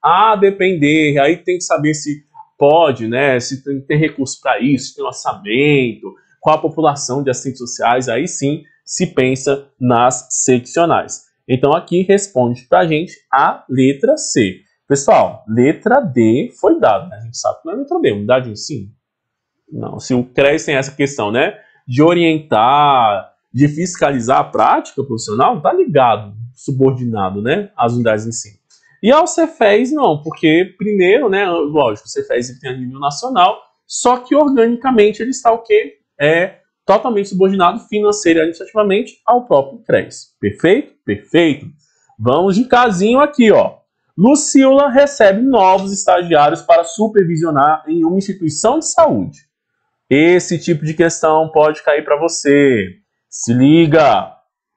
A depender, aí tem que saber se pode, né, se tem, tem recurso para isso, se tem orçamento, qual a população de assistentes sociais, aí sim se pensa nas seccionais. Então aqui responde para a gente a letra C. Pessoal, letra D foi dada, né? A gente sabe que não é letra D, unidade de ensino. Não, se o CREAS tem essa questão, né, de orientar, de fiscalizar a prática profissional, tá ligado, subordinado, né, às unidades de ensino. E ao Cefes não, porque primeiro, né, lógico, o Cefes tem a nível nacional, só que organicamente ele está o quê? É totalmente subordinado financeira e administrativamente ao próprio CREAS. Perfeito? Perfeito. Vamos de casinho aqui, ó. Lucila recebe novos estagiários para supervisionar em uma instituição de saúde. Esse tipo de questão pode cair para você. Se liga!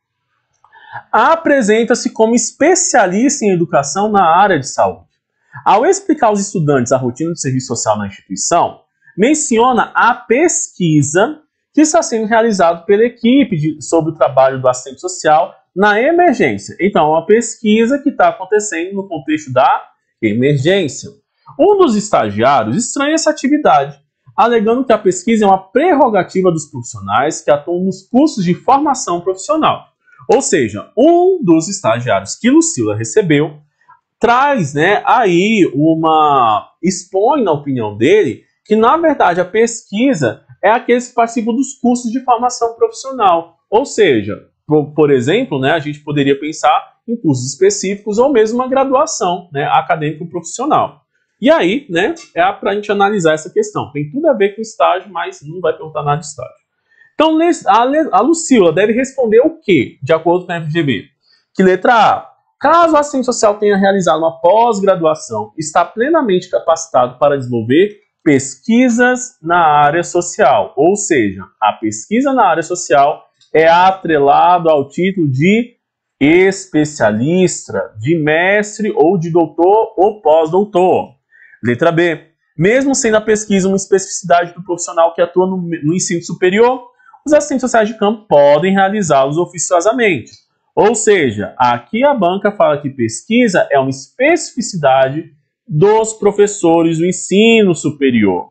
Apresenta-se como especialista em educação na área de saúde. Ao explicar aos estudantes a rotina de serviço social na instituição, menciona a pesquisa que está sendo realizada pela equipe de, sobre o trabalho do assistente social na emergência. Então, é uma pesquisa que está acontecendo no contexto da emergência. Um dos estagiários estranha essa atividade, alegando que a pesquisa é uma prerrogativa dos profissionais que atuam nos cursos de formação profissional. Ou seja, um dos estagiários que Lucila recebeu traz, né, aí uma... expõe na opinião dele que, na verdade, a pesquisa é aqueles que participam dos cursos de formação profissional. Ou seja, por, por exemplo, né, a gente poderia pensar em cursos específicos ou mesmo uma graduação, né, acadêmico-profissional. E aí, né, é para a gente analisar essa questão. Tem tudo a ver com estágio, mas não vai perguntar nada de estágio. Então, a Lucila deve responder o quê, de acordo com a F G V? Que letra A? Caso o assistente social tenha realizado uma pós-graduação, está plenamente capacitado para desenvolver pesquisas na área social. Ou seja, a pesquisa na área social é atrelado ao título de especialista, de mestre ou de doutor ou pós-doutor. Letra B. Mesmo sendo a pesquisa uma especificidade do profissional que atua no, no ensino superior, os assistentes sociais de campo podem realizá-los oficiosamente. Ou seja, aqui a banca fala que pesquisa é uma especificidade dos professores do ensino superior.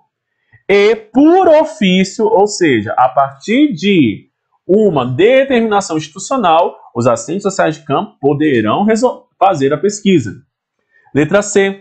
E por ofício, ou seja, a partir de uma determinação institucional, os assistentes sociais de campo poderão fazer a pesquisa. Letra C.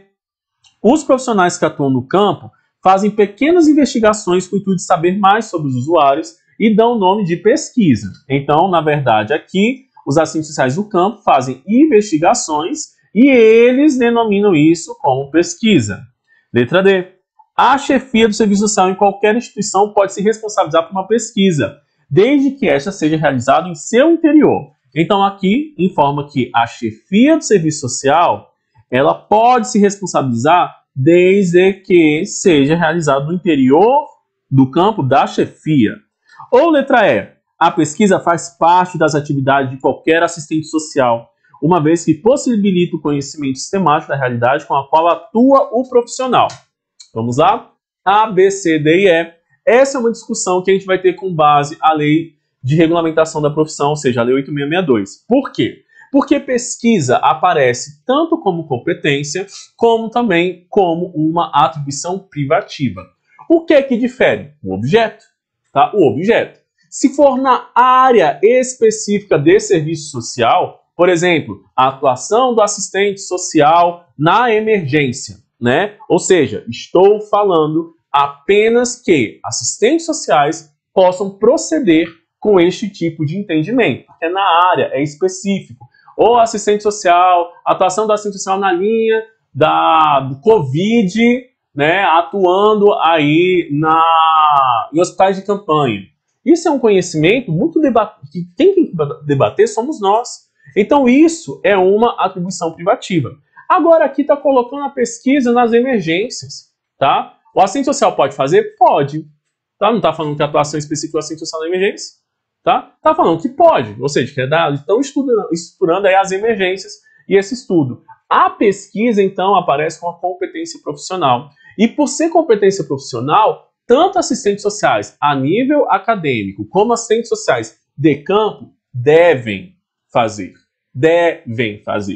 Os profissionais que atuam no campo fazem pequenas investigações com o intuito de saber mais sobre os usuários e dão o nome de pesquisa. Então, na verdade, aqui, os assistentes sociais do campo fazem investigações e eles denominam isso como pesquisa. Letra D. A chefia do serviço social em qualquer instituição pode se responsabilizar por uma pesquisa, desde que esta seja realizada em seu interior. Então, aqui, informa que a chefia do serviço social ela pode se responsabilizar desde que seja realizado no interior do campo da chefia. Ou letra E, a pesquisa faz parte das atividades de qualquer assistente social, uma vez que possibilita o conhecimento sistemático da realidade com a qual atua o profissional. Vamos lá? A, B, C, D e E. Essa é uma discussão que a gente vai ter com base a lei de regulamentação da profissão, ou seja, a lei oito mil seiscentos e sessenta e dois. Por quê? Porque pesquisa aparece tanto como competência, como também como uma atribuição privativa. O que é que difere? O objeto. Tá? O objeto. Se for na área específica de serviço social, por exemplo, a atuação do assistente social na emergência, né? Ou seja, estou falando apenas que assistentes sociais possam proceder com este tipo de entendimento, porque na área é específico. Ou assistente social, atuação do assistente social na linha da, do Covid, né, atuando aí na, em hospitais de campanha. Isso é um conhecimento muito debatido, que quem tem que debater somos nós. Então isso é uma atribuição privativa. Agora aqui está colocando a pesquisa nas emergências, tá? O assistente social pode fazer? Pode. Tá? Não está falando que a atuação específica do assistente social na emergência. Tá? Tá falando que pode, ou seja, que estão estudando, estudando aí as emergências e esse estudo. A pesquisa, então, aparece com a competência profissional. E por ser competência profissional, tanto assistentes sociais a nível acadêmico como assistentes sociais de campo devem fazer. Devem fazer.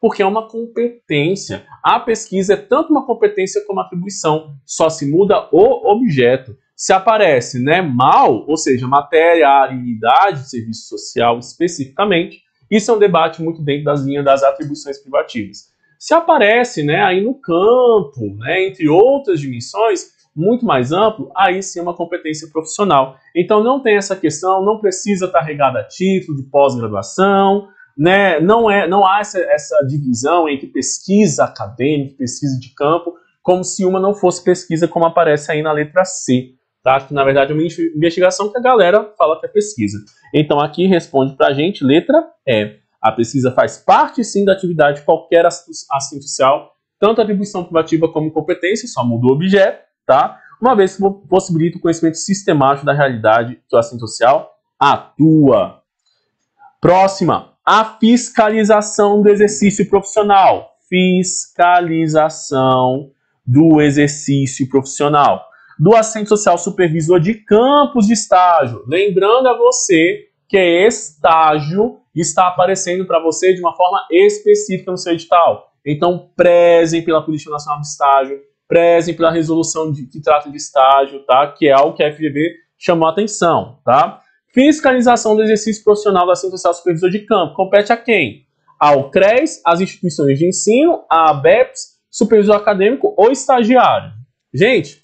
Porque é uma competência. A pesquisa é tanto uma competência como atribuição, só se muda o objeto. Se aparece, né, mal, ou seja, matéria, área, unidade, serviço social especificamente, isso é um debate muito dentro das linhas das atribuições privativas. Se aparece, né, aí no campo, né, entre outras dimensões, muito mais amplo, aí sim é uma competência profissional. Então não tem essa questão, não precisa estar regada a título de pós-graduação, né, não, é, não há essa, essa divisão entre pesquisa acadêmica e pesquisa de campo, como se uma não fosse pesquisa, como aparece aí na letra C. Tá? Que na verdade é uma investigação que a galera fala que é pesquisa. Então aqui responde pra gente, letra E. A pesquisa faz parte sim da atividade de qualquer assistente social, tanto atribuição privativa como competência, só muda o objeto, tá? Uma vez que possibilita o conhecimento sistemático da realidade que o assistente social atua. Próxima, a fiscalização do exercício profissional. Fiscalização do exercício profissional. Do assistente social supervisor de campos de estágio. Lembrando a você que estágio está aparecendo para você de uma forma específica no seu edital. Então, prezem pela Política Nacional do Estágio, prezem pela resolução de, que trata de estágio, tá? Que é algo que a F G V chamou a atenção, tá? Fiscalização do exercício profissional do assistente social supervisor de campo. Compete a quem? Ao CRES, às instituições de ensino, a ABEPS, supervisor acadêmico ou estagiário. Gente,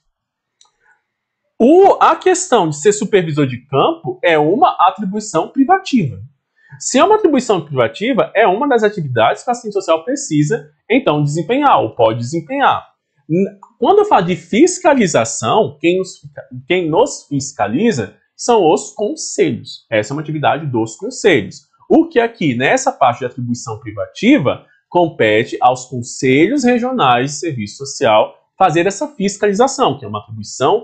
O, a questão de ser supervisor de campo é uma atribuição privativa. Se é uma atribuição privativa, é uma das atividades que a assistente social precisa, então, desempenhar ou pode desempenhar. Quando eu falo de fiscalização, quem nos, quem nos fiscaliza são os conselhos. Essa é uma atividade dos conselhos. O que aqui, nessa parte de atribuição privativa, compete aos conselhos regionais de serviço social fazer essa fiscalização, que é uma atribuição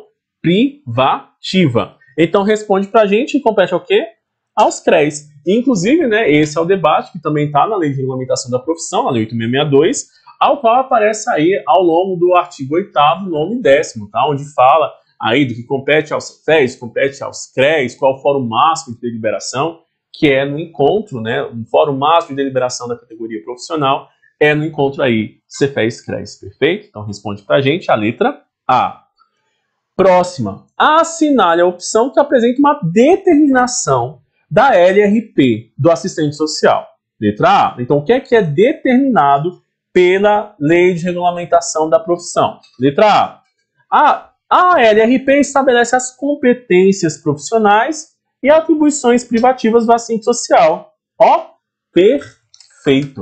privativa. Então responde pra gente e compete ao quê? Aos CREs. Inclusive, né, esse é o debate que também está na Lei de Regulamentação da Profissão, a Lei oito mil seiscentos e sessenta e dois, ao qual aparece aí ao longo do artigo oitavo, nome décimo, tá? Onde fala aí do que compete aos CREs, compete aos CREs, qual é o fórum máximo de deliberação, que é no encontro, né, o fórum máximo de deliberação da categoria profissional é no encontro aí Cefes-CREs, perfeito? Então responde pra gente a letra A. Próxima, assinale a opção que apresenta uma determinação da L R P, do assistente social. Letra A. Então, o que é que é determinado pela Lei de Regulamentação da Profissão? Letra A. A, a L R P estabelece as competências profissionais e atribuições privativas do assistente social. Ó, perfeito.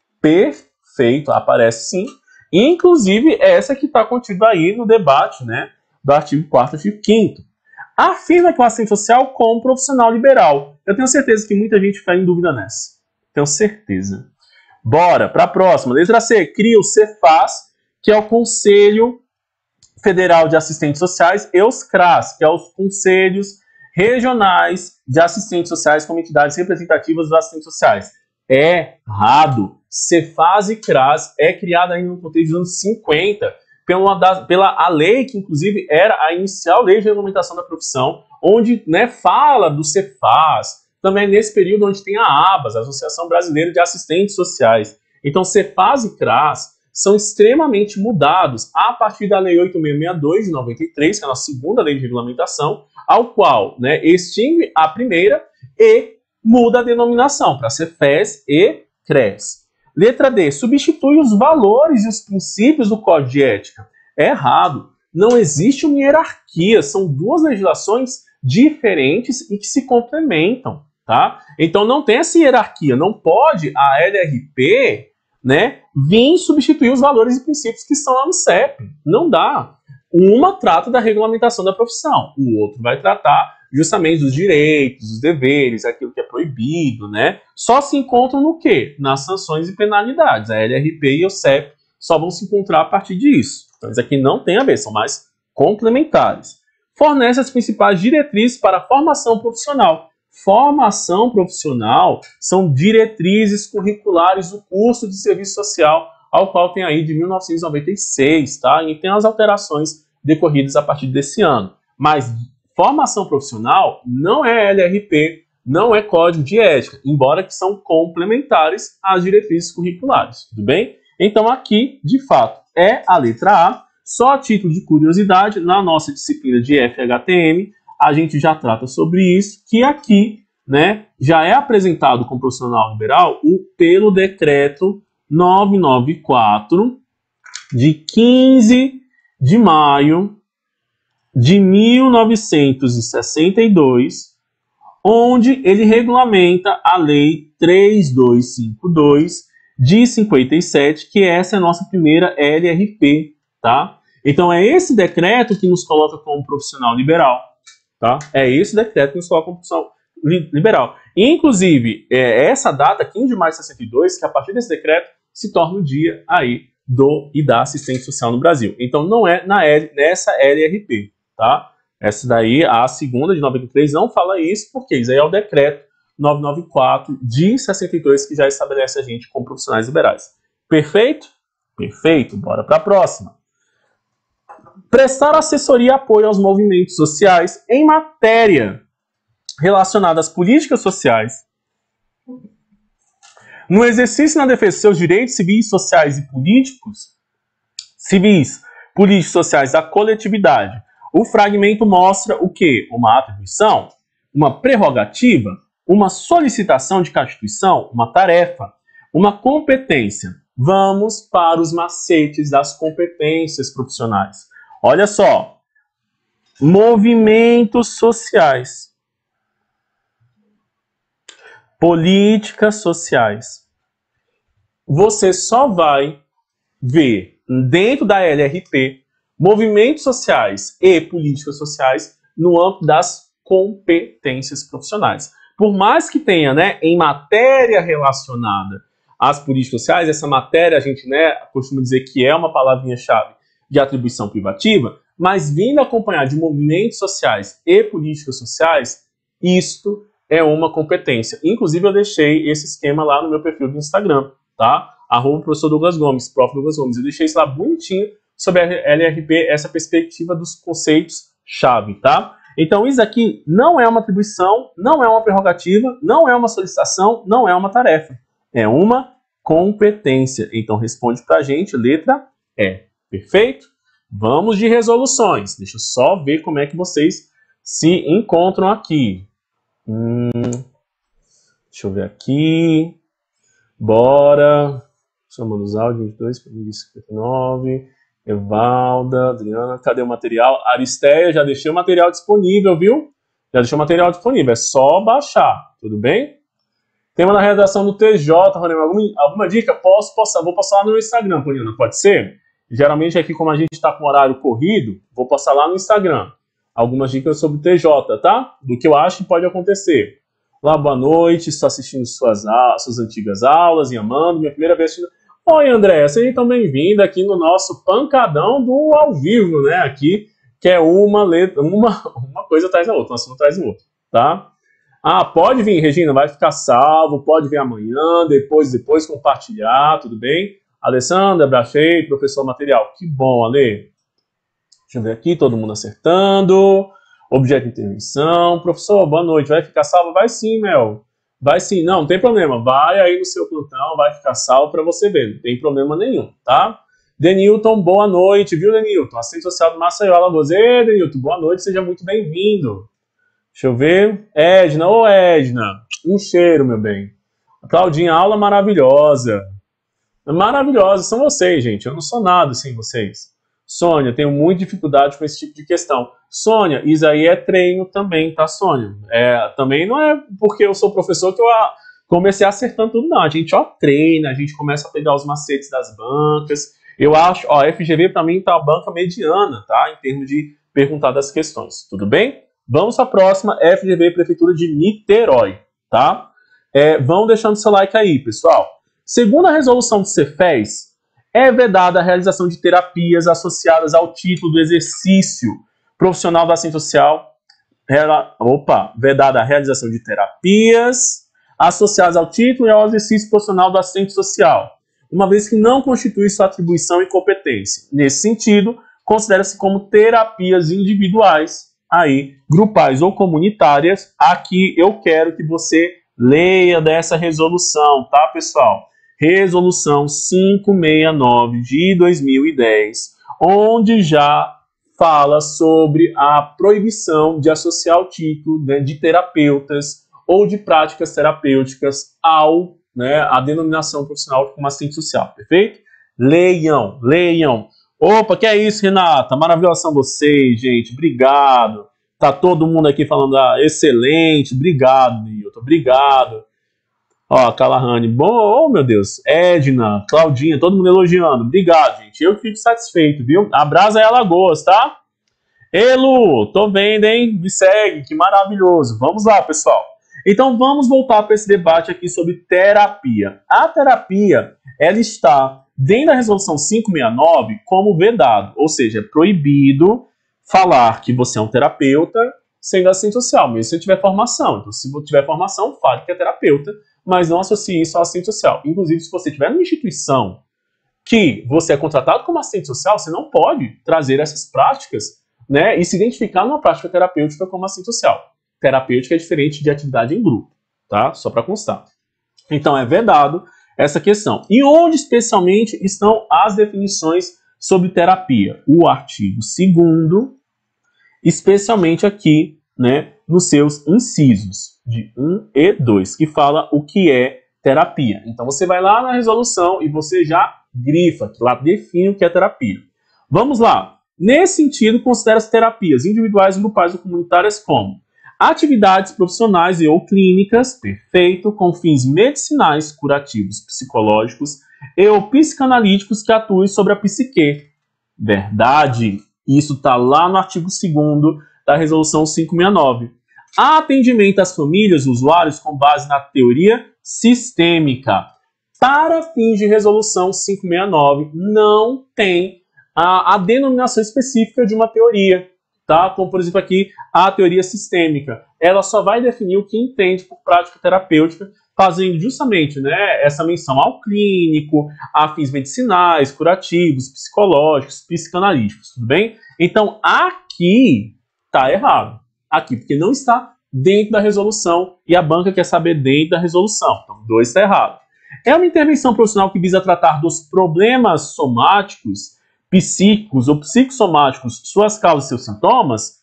Perfeito, aparece sim. Inclusive, essa que está contida aí no debate, né? Do artigo quarto e artigo quinto. Afirma que o assistente social como profissional liberal. Eu tenho certeza que muita gente fica em dúvida nessa. Tenho certeza. Bora para a próxima. Letra C. Cria o Cefaz, que é o Conselho Federal de Assistentes Sociais, e os CRAS, que é os Conselhos Regionais de Assistentes Sociais como entidades representativas dos assistentes sociais. É errado. Cefaz e CRAS é criada ainda no contexto dos anos cinquenta, Pela, das, pela a lei que, inclusive, era a inicial Lei de Regulamentação da Profissão, onde, né, fala do Cefaz, também nesse período onde tem a ABAS, a Associação Brasileira de Assistentes Sociais. Então, Cefaz e CRAS são extremamente mudados a partir da Lei oito mil seiscentos e sessenta e dois, de noventa e três, que é a nossa segunda Lei de Regulamentação, ao qual, né, extingue a primeira e muda a denominação para Cefes e CRES. Letra D. Substitui os valores e os princípios do Código de Ética. É errado. Não existe uma hierarquia. São duas legislações diferentes e que se complementam, tá? Então não tem essa hierarquia. Não pode a L R P, né, vir substituir os valores e princípios que estão lá no C E P. Não dá. Uma trata da regulamentação da profissão. O outro vai tratar justamente dos direitos, dos deveres, aquilo que é proibido, né? Só se encontram no quê? Nas sanções e penalidades. A L R P e o C E P só vão se encontrar a partir disso. Então, isso aqui não tem a ver, são mais complementares. Fornece as principais diretrizes para a formação profissional. Formação profissional são diretrizes curriculares do curso de serviço social, ao qual tem aí de mil novecentos e noventa e seis, tá? E tem as alterações decorridas a partir desse ano. Mas formação profissional não é L R P, não é código de ética, embora que são complementares às diretrizes curriculares, tudo bem? Então aqui, de fato, é a letra A. Só a título de curiosidade, na nossa disciplina de F H T M, a gente já trata sobre isso, que aqui, né, já é apresentado como profissional liberal o, pelo decreto novecentos e noventa e quatro, de quinze de maio de mil novecentos e sessenta e dois, onde ele regulamenta a Lei três mil duzentos e cinquenta e dois de cinquenta e sete, que essa é a nossa primeira L R P, tá? Então é esse decreto que nos coloca como profissional liberal, tá? É esse decreto que nos coloca como profissional liberal. Inclusive, é essa data, quinze de maio de sessenta e dois, que a partir desse decreto se torna o dia aí do e da assistência social no Brasil. Então não é na L, nessa L R P, tá? Essa daí, a segunda de noventa e três, não fala isso, porque isso aí é o decreto novecentos e noventa e quatro de sessenta e dois, que já estabelece a gente como profissionais liberais. Perfeito? Perfeito. Bora para a próxima. Prestar assessoria e apoio aos movimentos sociais em matéria relacionada às políticas sociais, no exercício e na defesa de seus direitos civis, sociais e políticos, civis, políticos sociais da coletividade. O fragmento mostra o quê? Uma atribuição, uma prerrogativa, uma solicitação de constituição, uma tarefa, uma competência. Vamos para os macetes das competências profissionais. Olha só, movimentos sociais, políticas sociais. Você só vai ver dentro da L R P movimentos sociais e políticas sociais no âmbito das competências profissionais. Por mais que tenha, né, em matéria relacionada às políticas sociais, essa matéria a gente, né, costuma dizer que é uma palavrinha-chave de atribuição privativa, mas vindo acompanhar de movimentos sociais e políticas sociais, isto é uma competência. Inclusive, eu deixei esse esquema lá no meu perfil do Instagram, tá? Arroba professor Douglas Gomes, prof. Douglas Gomes. Eu deixei isso lá bonitinho sobre a L R P, essa perspectiva dos conceitos-chave, tá? Então, isso aqui não é uma atribuição, não é uma prerrogativa, não é uma solicitação, não é uma tarefa. É uma competência. Então, responde pra gente, letra E. Perfeito? Vamos de resoluções. Deixa eu só ver como é que vocês se encontram aqui. Hum, deixa eu ver aqui. Bora. Chamando os áudios, vinte e dois, cinquenta e nove. Evalda, Adriana, cadê o material? Aristeia, já deixei o material disponível, viu? Já deixei o material disponível, é só baixar, tudo bem? Tema da redação do T J, Rony, alguma, alguma dica? Posso postar, vou postar lá no meu Instagram, Rony, pode ser? Geralmente aqui, como a gente está com horário corrido, vou postar lá no Instagram algumas dicas sobre o T J, tá? Do que eu acho que pode acontecer. Olá, boa noite, estou assistindo suas, suas antigas aulas e amando, minha primeira vez assistindo... Oi, André, seja então bem-vindo aqui no nosso pancadão do ao vivo, né? Aqui, que é uma letra, uma, uma coisa atrás da outra, um assunto atrás do outro, tá? Ah, pode vir, Regina, vai ficar salvo, pode vir amanhã, depois, depois compartilhar, tudo bem? Alessandra, abracei, professor material. Que bom, Ale. Deixa eu ver aqui, todo mundo acertando. Objeto de intervenção. Professor, boa noite, vai ficar salvo? Vai sim, Mel. Vai sim, não, não tem problema, vai aí no seu plantão, vai ficar salvo para você ver, não tem problema nenhum, tá? Denilton, boa noite, viu, Denilton? Assistente social do Maceió, Alagoas. Ei, Denilton, boa noite, seja muito bem-vindo. Deixa eu ver, Edna, ô Edna, um cheiro, meu bem. Claudinha, aula maravilhosa. Maravilhosa, são vocês, gente, eu não sou nada sem vocês. Sônia, tenho muita dificuldade com esse tipo de questão. Sônia, isso aí é treino também, tá, Sônia? É, também não é porque eu sou professor que eu comecei acertando tudo, não. A gente, ó, treina, a gente começa a pegar os macetes das bancas. Eu acho, ó, a F G V para mim tá a banca mediana, tá? Em termos de perguntar das questões, tudo bem? Vamos para a próxima, F G V Prefeitura de Niterói, tá? É, vão deixando seu like aí, pessoal. Segundo a resolução do Cefes, é vedada a realização de terapias associadas ao título do exercício profissional da assistência social. Opa, vedada a realização de terapias associadas ao título e ao exercício profissional do assistente social, uma vez que não constitui sua atribuição e competência. Nesse sentido, considera-se como terapias individuais aí grupais ou comunitárias, aqui eu quero que você leia dessa resolução, tá, pessoal? Resolução quinhentos e sessenta e nove de dois mil e dez, onde já fala sobre a proibição de associar o título, né, de terapeutas ou de práticas terapêuticas ao, né, a denominação profissional como assistente social, perfeito? Leiam, leiam. Opa, que é isso, Renata? Maravilhosa são vocês, gente. Obrigado. Tá todo mundo aqui falando, ah, excelente. Obrigado, Nilton. Obrigado. Ó, Calahane. Bom, oh, meu Deus. Edna, Claudinha, todo mundo elogiando. Obrigado, gente. Eu fico satisfeito, viu? Abraça aí, Alagoas, tá? Elu, tô vendo, hein? Me segue, que maravilhoso. Vamos lá, pessoal. Então, vamos voltar para esse debate aqui sobre terapia. A terapia, ela está dentro da resolução quinhentos e sessenta e nove como vedado, ou seja, é proibido falar que você é um terapeuta sendo assistente social, mesmo se você tiver formação. Então, se você tiver formação, fale que é terapeuta, mas não associe isso ao assistente social. Inclusive, se você tiver numa instituição que você é contratado como assistente social, você não pode trazer essas práticas, né, e se identificar numa prática terapêutica como assistente social. Terapêutica é diferente de atividade em grupo, tá? Só para constar. Então, é vedado essa questão. E onde especialmente estão as definições sobre terapia? O artigo segundo, especialmente aqui, né, nos seus incisos de um e dois, que fala o que é terapia. Então você vai lá na resolução e você já grifa, que lá define o que é terapia. Vamos lá. Nesse sentido, considera as terapias individuais, grupais ou comunitárias como atividades profissionais e ou clínicas, perfeito, com fins medicinais, curativos, psicológicos e ou psicanalíticos que atuem sobre a psique. Verdade. Isso está lá no artigo segundo da resolução quinhentos e sessenta e nove. Atendimento às famílias e usuários com base na teoria sistêmica. Para fins de resolução quinhentos e sessenta e nove, não tem a, a denominação específica de uma teoria. Tá? Como, por exemplo, aqui, a teoria sistêmica. Ela só vai definir o que entende por prática terapêutica, fazendo justamente, né, essa menção ao clínico, a fins medicinais, curativos, psicológicos, psicanalíticos, tudo bem? Então, aqui está errado. Aqui, porque não está dentro da resolução e a banca quer saber dentro da resolução. Então, dois está errado. É uma intervenção profissional que visa tratar dos problemas somáticos, psíquicos ou psicossomáticos, suas causas e seus sintomas?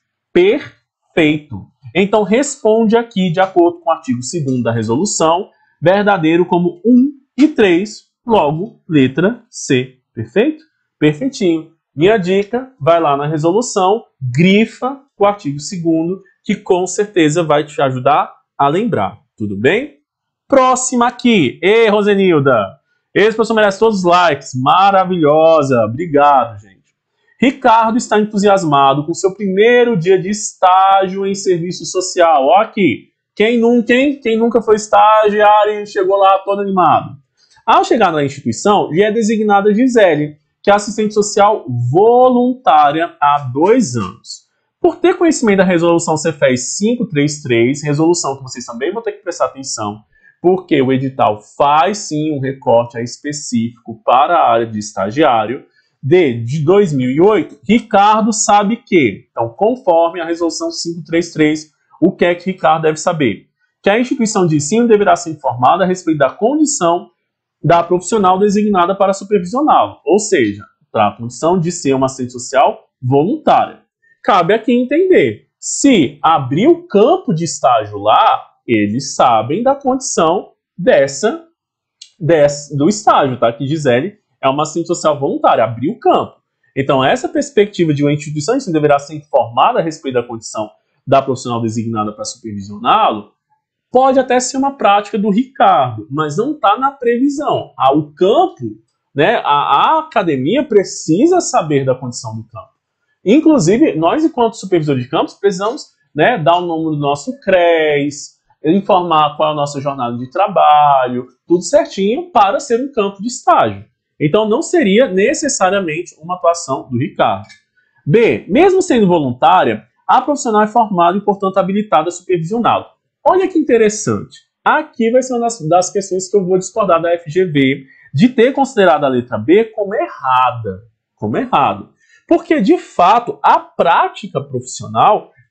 Perfeito. Então, responde aqui, de acordo com o artigo segundo da resolução, verdadeiro como um e três, logo, letra C. Perfeito? Perfeitinho. Minha dica, vai lá na resolução, grifa o artigo segundo, que com certeza vai te ajudar a lembrar. Tudo bem? Próxima aqui. Ei, Rosenilda! Esse professor merece todos os likes. Maravilhosa. Obrigado, gente. Ricardo está entusiasmado com seu primeiro dia de estágio em serviço social. Ó aqui. Quem nunca, quem, quem nunca foi estagiário e chegou lá todo animado? Ao chegar na instituição, já é designada Gisele, que é assistente social voluntária há dois anos. Por ter conhecimento da resolução Cefes quinhentos e trinta e três, resolução que vocês também vão ter que prestar atenção, porque o edital faz sim um recorte específico para a área de estagiário, de, de dois mil e oito, Ricardo sabe que, então conforme a resolução quinhentos e trinta e três, o que é que Ricardo deve saber? Que a instituição de ensino deverá ser informada a respeito da condição da profissional designada para supervisioná-lo, ou seja, para a condição de ser uma assistente social voluntária. Cabe aqui entender, se abrir o campo de estágio lá, eles sabem da condição dessa, dessa do estágio, tá? Que Gisele é uma assistente social voluntária, abriu o campo. Então, essa perspectiva de uma instituição de ensino deverá ser informada a respeito da condição da profissional designada para supervisioná-lo, pode até ser uma prática do Ricardo, mas não está na previsão. Ah, o campo, né, a, a academia precisa saber da condição do campo. Inclusive, nós, enquanto supervisores de campos, precisamos, né, dar o nome do nosso C R E S, informar qual é a nossa jornada de trabalho, tudo certinho para ser um campo de estágio. Então, não seria necessariamente uma atuação do Ricardo. B. Mesmo sendo voluntária, a profissional é formada e, portanto, habilitada a supervisioná-lo. Olha que interessante. Aqui vai ser uma das, das questões que eu vou discordar da F G V, de ter considerado a letra B como errada. Como errado. Porque, de fato, a prática profissional,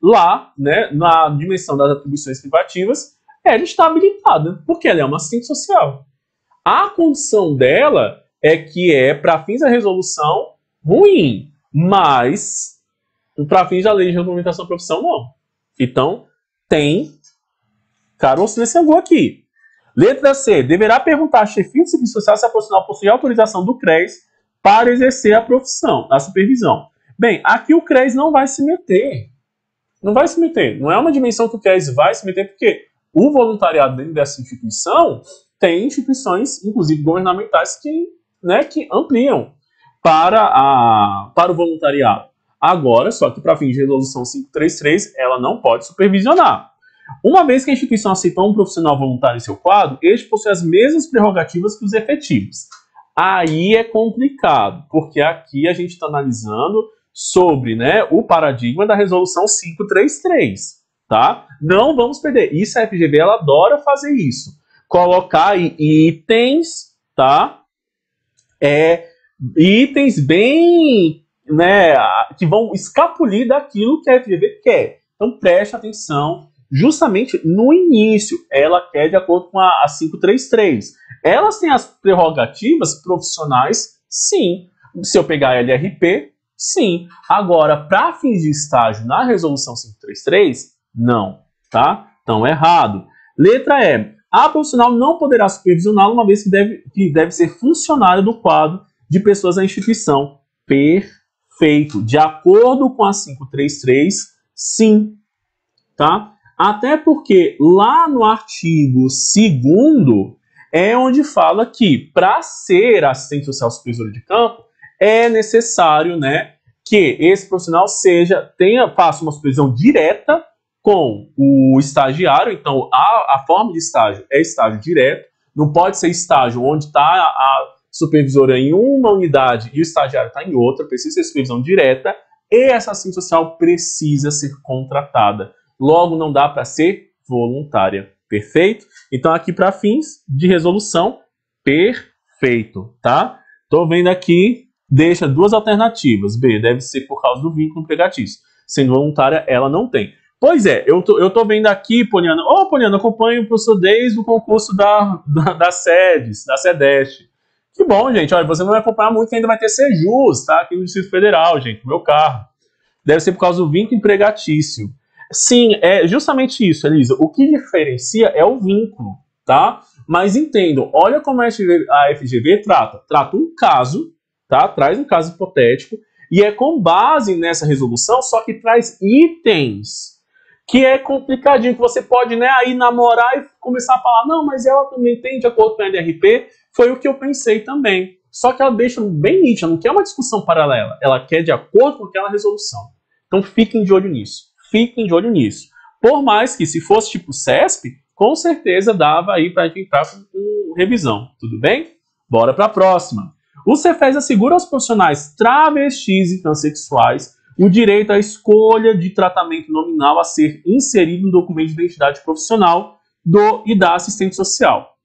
lá, né, na dimensão das atribuições privativas, ela está habilitada, porque ela é uma assistente social. A condição dela é que é, para fins da resolução, ruim, mas para fins da lei de regulamentação da profissão, não. Então, tem caroço nesse angu aqui. Letra C. Deverá perguntar à chefia de serviço social se a profissional possui autorização do CRES para exercer a profissão, a supervisão. Bem, aqui o CRES não vai se meter. Não vai se meter. Não é uma dimensão que o CRES vai se meter, porque o voluntariado dentro dessa instituição tem instituições, inclusive governamentais, que, né, que ampliam para, a, para o voluntariado. Agora, só que para fins de resolução quinhentos e trinta e três, ela não pode supervisionar. Uma vez que a instituição aceitou um profissional voluntário em seu quadro, este possui as mesmas prerrogativas que os efetivos. Aí é complicado, porque aqui a gente está analisando sobre, né, o paradigma da resolução quinhentos e trinta e três. Tá? Não vamos perder. Isso a F G V ela adora fazer isso. Colocar aí itens, tá? É, itens bem, né, que vão escapulir daquilo que a F G V quer. Então preste atenção. Justamente no início, ela quer de acordo com a, a quinhentos e trinta e três. Elas têm as prerrogativas profissionais, sim. Se eu pegar a L R P, sim. Agora, para fins de estágio na resolução quinhentos e trinta e três, não, tá? Então, errado. Letra E. A profissional não poderá supervisioná-lo uma vez que deve, que deve ser funcionário do quadro de pessoas da instituição. Perfeito. De acordo com a quinhentos e trinta e três, sim. Tá? Até porque lá no artigo segundo é onde fala que para ser assistente social supervisor de campo é necessário, né, que esse profissional seja, tenha, faça uma supervisão direta com o estagiário. Então a, a forma de estágio é estágio direto, não pode ser estágio onde está a supervisora em uma unidade e o estagiário está em outra, precisa ser supervisão direta e essa assistente social precisa ser contratada. Logo, não dá para ser voluntária. Perfeito? Então, aqui para fins de resolução, perfeito, tá? Tô vendo aqui, deixa duas alternativas. B, deve ser por causa do vínculo empregatício. Sendo voluntária, ela não tem. Pois é, eu tô, eu tô vendo aqui, Poliana. Ô, oh, Poliana, acompanho o professor desde o concurso da, da, da SEDES, da SEDEST. Que bom, gente. Olha, você não vai acompanhar muito, que ainda vai ter Sejus, tá? Aqui no Distrito Federal, gente, meu carro. Deve ser por causa do vínculo empregatício. Sim, é justamente isso, Elisa. O que diferencia é o vínculo, tá? Mas entendo, olha como a F G V trata. Trata um caso, tá? Traz um caso hipotético, e é com base nessa resolução, só que traz itens, que é complicadinho, que você pode, né, aí namorar e começar a falar, não, mas ela também tem de acordo com a L R P, foi o que eu pensei também. Só que ela deixa bem nítida, não quer uma discussão paralela, ela quer de acordo com aquela resolução. Então fiquem de olho nisso. Fiquem de olho nisso. Por mais que, se fosse tipo C E S P, com certeza dava aí para a gente entrar com, com revisão. Tudo bem? Bora para a próxima. O Cefes assegura aos profissionais travestis e transexuais o direito à escolha de tratamento nominal a ser inserido no documento de identidade profissional do e da assistente social.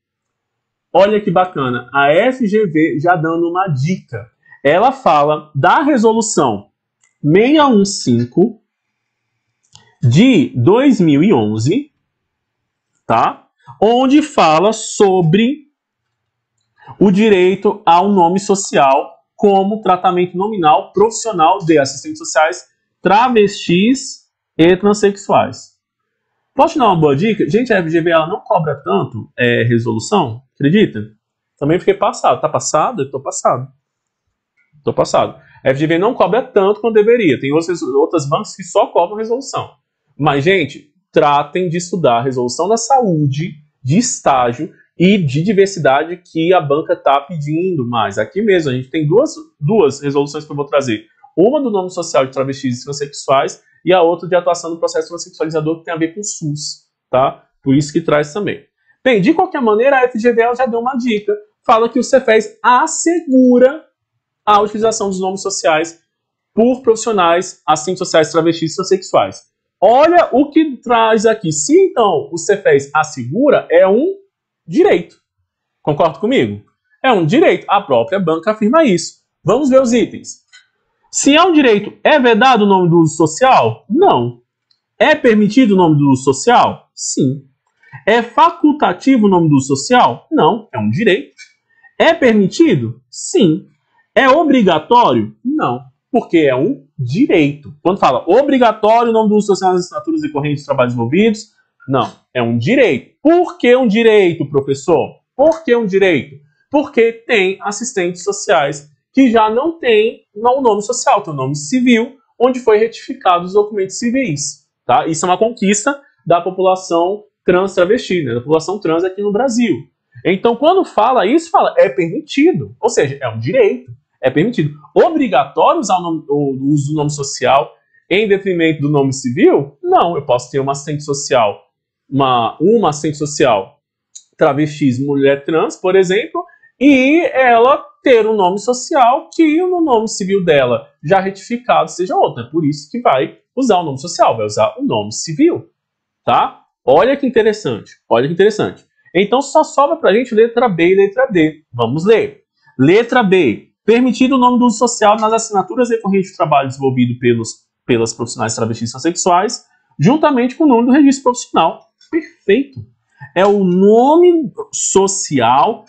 Olha que bacana. A F G V já dando uma dica. Ela fala da resolução seiscentos e quinze de dois mil e onze, tá? Onde fala sobre o direito ao nome social como tratamento nominal profissional de assistentes sociais travestis e transexuais. Posso te dar uma boa dica? Gente, a F G V ela não cobra tanto é, resolução, acredita? Também fiquei passado. Tá passado? Eu tô passado. Tô passado. A F G V não cobra tanto quanto deveria. Tem outras, outras bancas que só cobram resolução. Mas, gente, tratem de estudar a resolução da saúde, de estágio e de diversidade que a banca está pedindo mais. Aqui mesmo, a gente tem duas, duas resoluções que eu vou trazer. Uma do nome social de travestis e transexuais e a outra de atuação no processo transexualizador que tem a ver com o SUS, tá? Por isso que traz também. Bem, de qualquer maneira, a F G V ela já deu uma dica. Fala que o Cefes assegura a utilização dos nomes sociais por profissionais, assistentes sociais, travestis e transexuais. Olha o que traz aqui. Se então o Cefes assegura, é um direito. Concorda comigo? É um direito. A própria banca afirma isso. Vamos ver os itens. Se é um direito, é vedado o nome do uso social? Não. É permitido o nome do uso social? Sim. É facultativo o nome do uso social? Não, é um direito. É permitido? Sim. É obrigatório? Não, porque é um direito. Quando fala obrigatório o nome do uso social nas assinaturas decorrentes dos trabalhos envolvidos, não, é um direito. Por que um direito, professor? Por que um direito? Porque tem assistentes sociais que já não têm o nome social, tem o nome civil, onde foi retificado os documentos civis. Tá? Isso é uma conquista da população trans travesti, né? Da população trans aqui no Brasil. Então, quando fala isso, fala é permitido, ou seja, é um direito, é permitido. Obrigatório usar o, nome, o uso do nome social em detrimento do nome civil? Não, eu posso ter uma assistente social, uma, uma assistente social travesti, mulher trans, por exemplo, e ela ter um nome social que no nome civil dela já retificado seja outro. É por isso que vai usar o nome social, vai usar o nome civil, tá? Olha que interessante, olha que interessante. Então só sobra pra gente letra B e letra D. Vamos ler. Letra B. Permitido o nome do uso social nas assinaturas recorrentes de trabalho desenvolvido pelos, pelas profissionais travestis transexuais, juntamente com o nome do registro profissional. Perfeito. É o nome social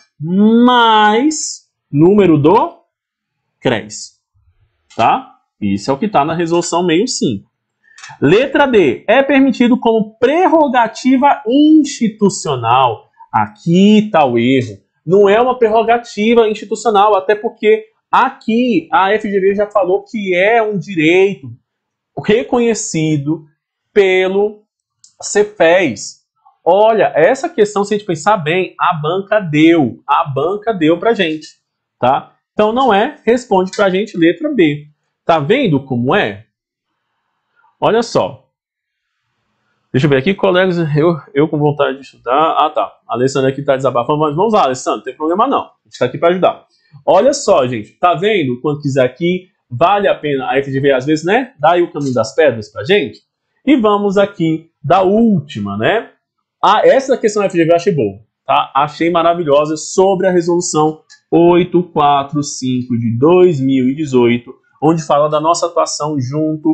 mais número do CRES. Tá? Isso é o que está na resolução sessenta e cinco. Letra D. É permitido como prerrogativa institucional. Aqui está o erro. Não é uma prerrogativa institucional, até porque aqui a F G V já falou que é um direito reconhecido pelo Cefes. Olha, essa questão, se a gente pensar bem, a banca deu. A banca deu pra gente, tá? Então não é, responde pra gente letra B. Tá vendo como é? Olha só. Deixa eu ver aqui, colegas, eu, eu com vontade de estudar. Ah, tá. A Alessandra aqui tá desabafando, mas vamos lá, Alessandra, não tem problema não. A gente tá aqui para ajudar. Olha só, gente, tá vendo? Quando quiser aqui, vale a pena a F G V, às vezes, né? Dá aí o caminho das pedras pra gente. E vamos aqui da última, né? Ah, essa questão da F G V eu achei boa, tá? Achei maravilhosa, sobre a resolução oitocentos e quarenta e cinco de dois mil e dezoito, onde fala da nossa atuação junto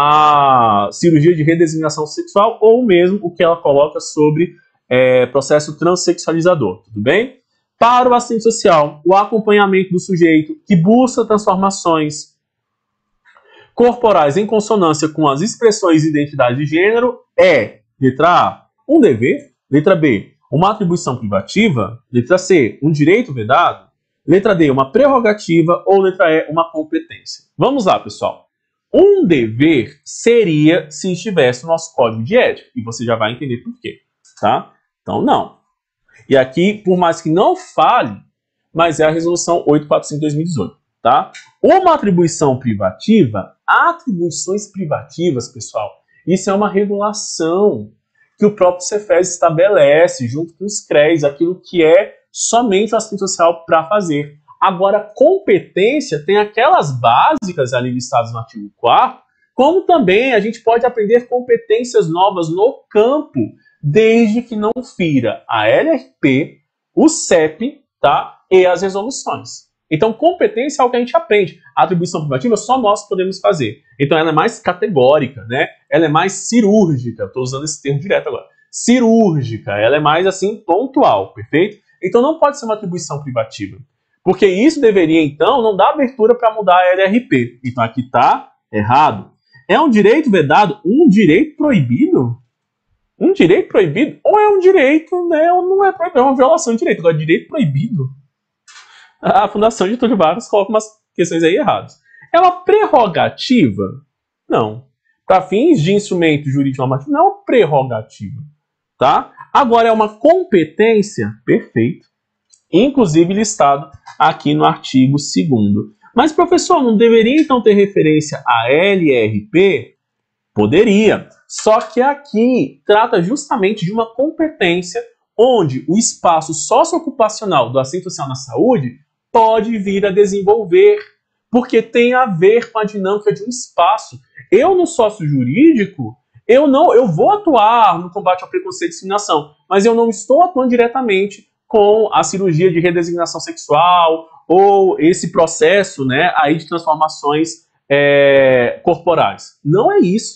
à cirurgia de redesignação sexual, ou mesmo o que ela coloca sobre é, processo transexualizador, tudo bem? Para o assistente social, o acompanhamento do sujeito que busca transformações corporais em consonância com as expressões de identidade de gênero é, letra A, um dever, letra B, uma atribuição privativa, letra C, um direito vedado, letra D, uma prerrogativa, ou letra E, uma competência. Vamos lá, pessoal. Um dever seria se estivesse no nosso código de ética, e você já vai entender por quê, tá? Então, não. E aqui, por mais que não fale, mas é a resolução oitocentos e quarenta e cinco de dois mil e dezoito, tá? Uma atribuição privativa, atribuições privativas, pessoal, isso é uma regulação que o próprio Cefes estabelece, junto com os CREs, aquilo que é somente o assistente social para fazer. Agora, competência tem aquelas básicas ali listadas no artigo quarto, como também a gente pode aprender competências novas no campo, desde que não fira a L R P, o C E P, tá? E as resoluções. Então, competência é algo que a gente aprende. A atribuição privativa só nós podemos fazer. Então, ela é mais categórica, né? Ela é mais cirúrgica. Estou usando esse termo direto agora. Cirúrgica. Ela é mais, assim, pontual, perfeito? Então, não pode ser uma atribuição privativa. Porque isso deveria, então, não dar abertura para mudar a L R P. Então, aqui está errado. É um direito vedado? Um direito proibido? Um direito proibido? Ou é um direito, né? Ou não é proibido? É uma violação de direito. Agora, direito proibido? A Fundação Getúlio Vargas coloca umas questões aí erradas. É uma prerrogativa? Não. Para fins de instrumento jurídico normativo, não é uma prerrogativa. Tá? Agora, é uma competência? Perfeito. Inclusive listado aqui no artigo segundo. Mas, professor, não deveria então ter referência a L R P? Poderia. Só que aqui trata justamente de uma competência onde o espaço socioocupacional do assistente social na saúde pode vir a desenvolver, porque tem a ver com a dinâmica de um espaço. Eu, no sócio jurídico, eu não, eu vou atuar no combate ao preconceito e discriminação, mas eu não estou atuando diretamente com a cirurgia de redesignação sexual ou esse processo, né, aí de transformações é, corporais. Não é isso.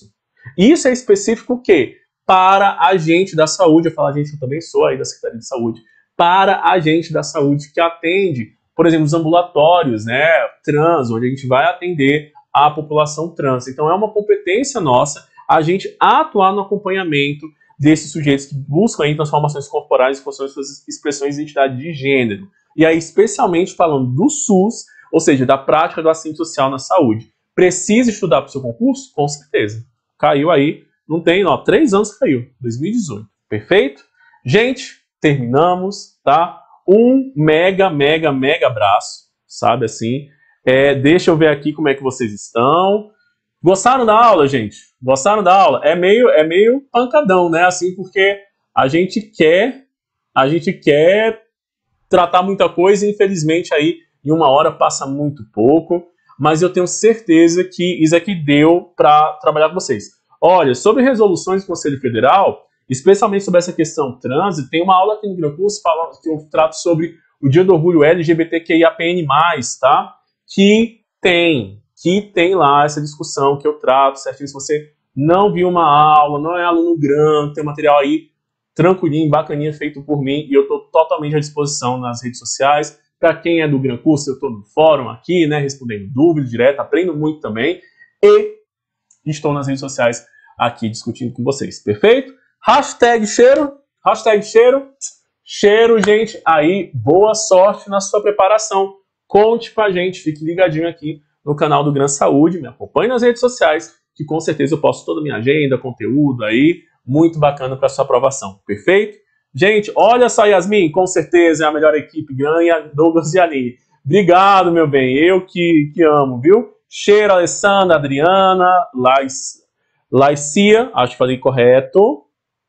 Isso é específico o quê? Para agente da saúde, eu falo agente, eu também sou aí da Secretaria de Saúde, para agente da saúde que atende, por exemplo, os ambulatórios, né, trans, onde a gente vai atender a população trans. Então é uma competência nossa a gente atuar no acompanhamento desses sujeitos que buscam aí transformações corporais e construção de suas expressões de identidade de gênero. E aí, especialmente falando do SUS, ou seja, da prática do assistente social na saúde. Precisa estudar para o seu concurso? Com certeza. Caiu aí, não tem, ó, três anos que caiu, dois mil e dezoito. Perfeito? Gente, terminamos, tá? Um mega, mega, mega abraço, sabe assim? É, deixa eu ver aqui como é que vocês estão. Gostaram da aula, gente? Gostaram da aula? É meio, é meio pancadão, né? Assim, porque a gente quer, a gente quer tratar muita coisa e infelizmente aí em uma hora passa muito pouco, mas eu tenho certeza que isso aqui deu para trabalhar com vocês. Olha, sobre resoluções do Conselho Federal, especialmente sobre essa questão trânsito, tem uma aula aqui no meu curso que eu trato sobre o Dia do Orgulho L G B T Q I A P N mais, tá? Que tem, que tem lá essa discussão que eu trato, certinho? Se você não viu uma aula, não é aluno grande, tem material aí tranquilinho, bacaninha, feito por mim, e eu estou totalmente à disposição nas redes sociais. Para quem é do Gran Curso, eu estou no fórum aqui, né, respondendo dúvidas direto, aprendo muito também, e estou nas redes sociais aqui discutindo com vocês, perfeito? Hashtag cheiro, hashtag cheiro, cheiro, gente, aí, boa sorte na sua preparação, conte com a gente, fique ligadinho aqui no canal do Gran Saúde, me acompanhe nas redes sociais, que com certeza eu posto toda a minha agenda, conteúdo aí, muito bacana para sua aprovação, perfeito? Gente, olha só, Yasmin, com certeza é a melhor equipe, ganha Douglas e Aline. Obrigado, meu bem, eu que, que amo, viu? Cheiro, Alessandra, Adriana, Lais, Laicia, acho que falei correto,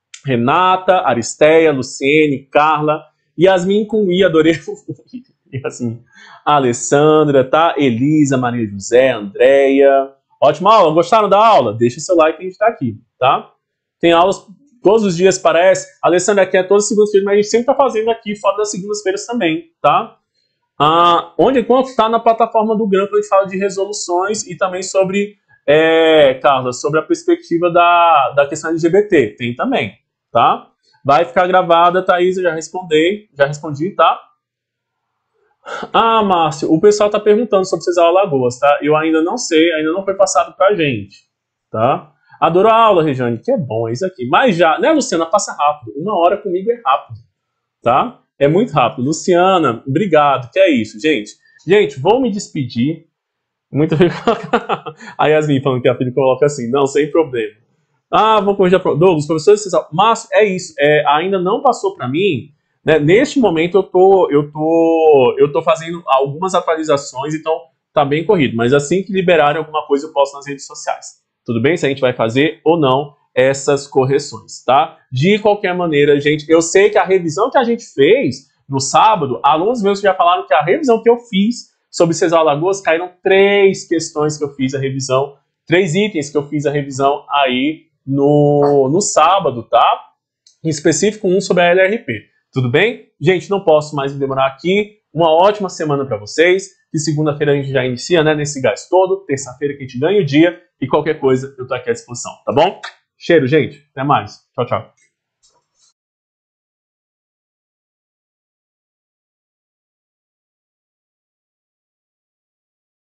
Renata, Aristeia, Luciene, Carla, Yasmin com I, adorei, assim, Alessandra, tá? Elisa, Maria José, Andréia. Ótima aula, gostaram da aula? Deixa seu like que a gente tá aqui, tá? Tem aulas todos os dias, parece. A Alessandra aqui é todas as segundas-feiras, mas a gente sempre tá fazendo aqui, fora das segundas-feiras também, tá? Ah, onde enquanto está na plataforma do Gran, a gente fala de resoluções e também sobre, é, Carla, sobre a perspectiva da, da questão L G B T. Tem também, tá? Vai ficar gravada, Thaís, eu já respondi, já respondi, tá? Ah, Márcio, o pessoal tá perguntando sobre Cesar Alagoas, tá? Eu ainda não sei, ainda não foi passado pra gente, tá? Adoro a aula, Regiane, que é bom, é isso aqui. Mas já, né, Luciana, passa rápido. Uma hora comigo é rápido, tá? É muito rápido. Luciana, obrigado, que é isso, gente. Gente, vou me despedir. Muito a Yasmin falando que a filha coloca assim, não, sem problema. Ah, vou corrigir a Douglas, professores, mas é isso, é, ainda não passou para mim, né? Neste momento eu tô, eu tô, eu tô fazendo algumas atualizações, então tá bem corrido. Mas assim que liberarem alguma coisa eu posto nas redes sociais. Tudo bem? Se a gente vai fazer ou não essas correções, tá? De qualquer maneira, gente, eu sei que a revisão que a gente fez no sábado, alunos meus já falaram que a revisão que eu fiz sobre Cesar Alagoas caíram três questões que eu fiz a revisão, três itens que eu fiz a revisão aí no, no sábado, tá? Em específico, um sobre a L R P. Tudo bem? Gente, não posso mais me demorar aqui. Uma ótima semana para vocês. Que segunda-feira a gente já inicia, né, nesse gás todo. Terça-feira que a gente ganha o dia. E qualquer coisa, eu tô aqui à disposição, tá bom? Cheiro, gente. Até mais. Tchau, tchau.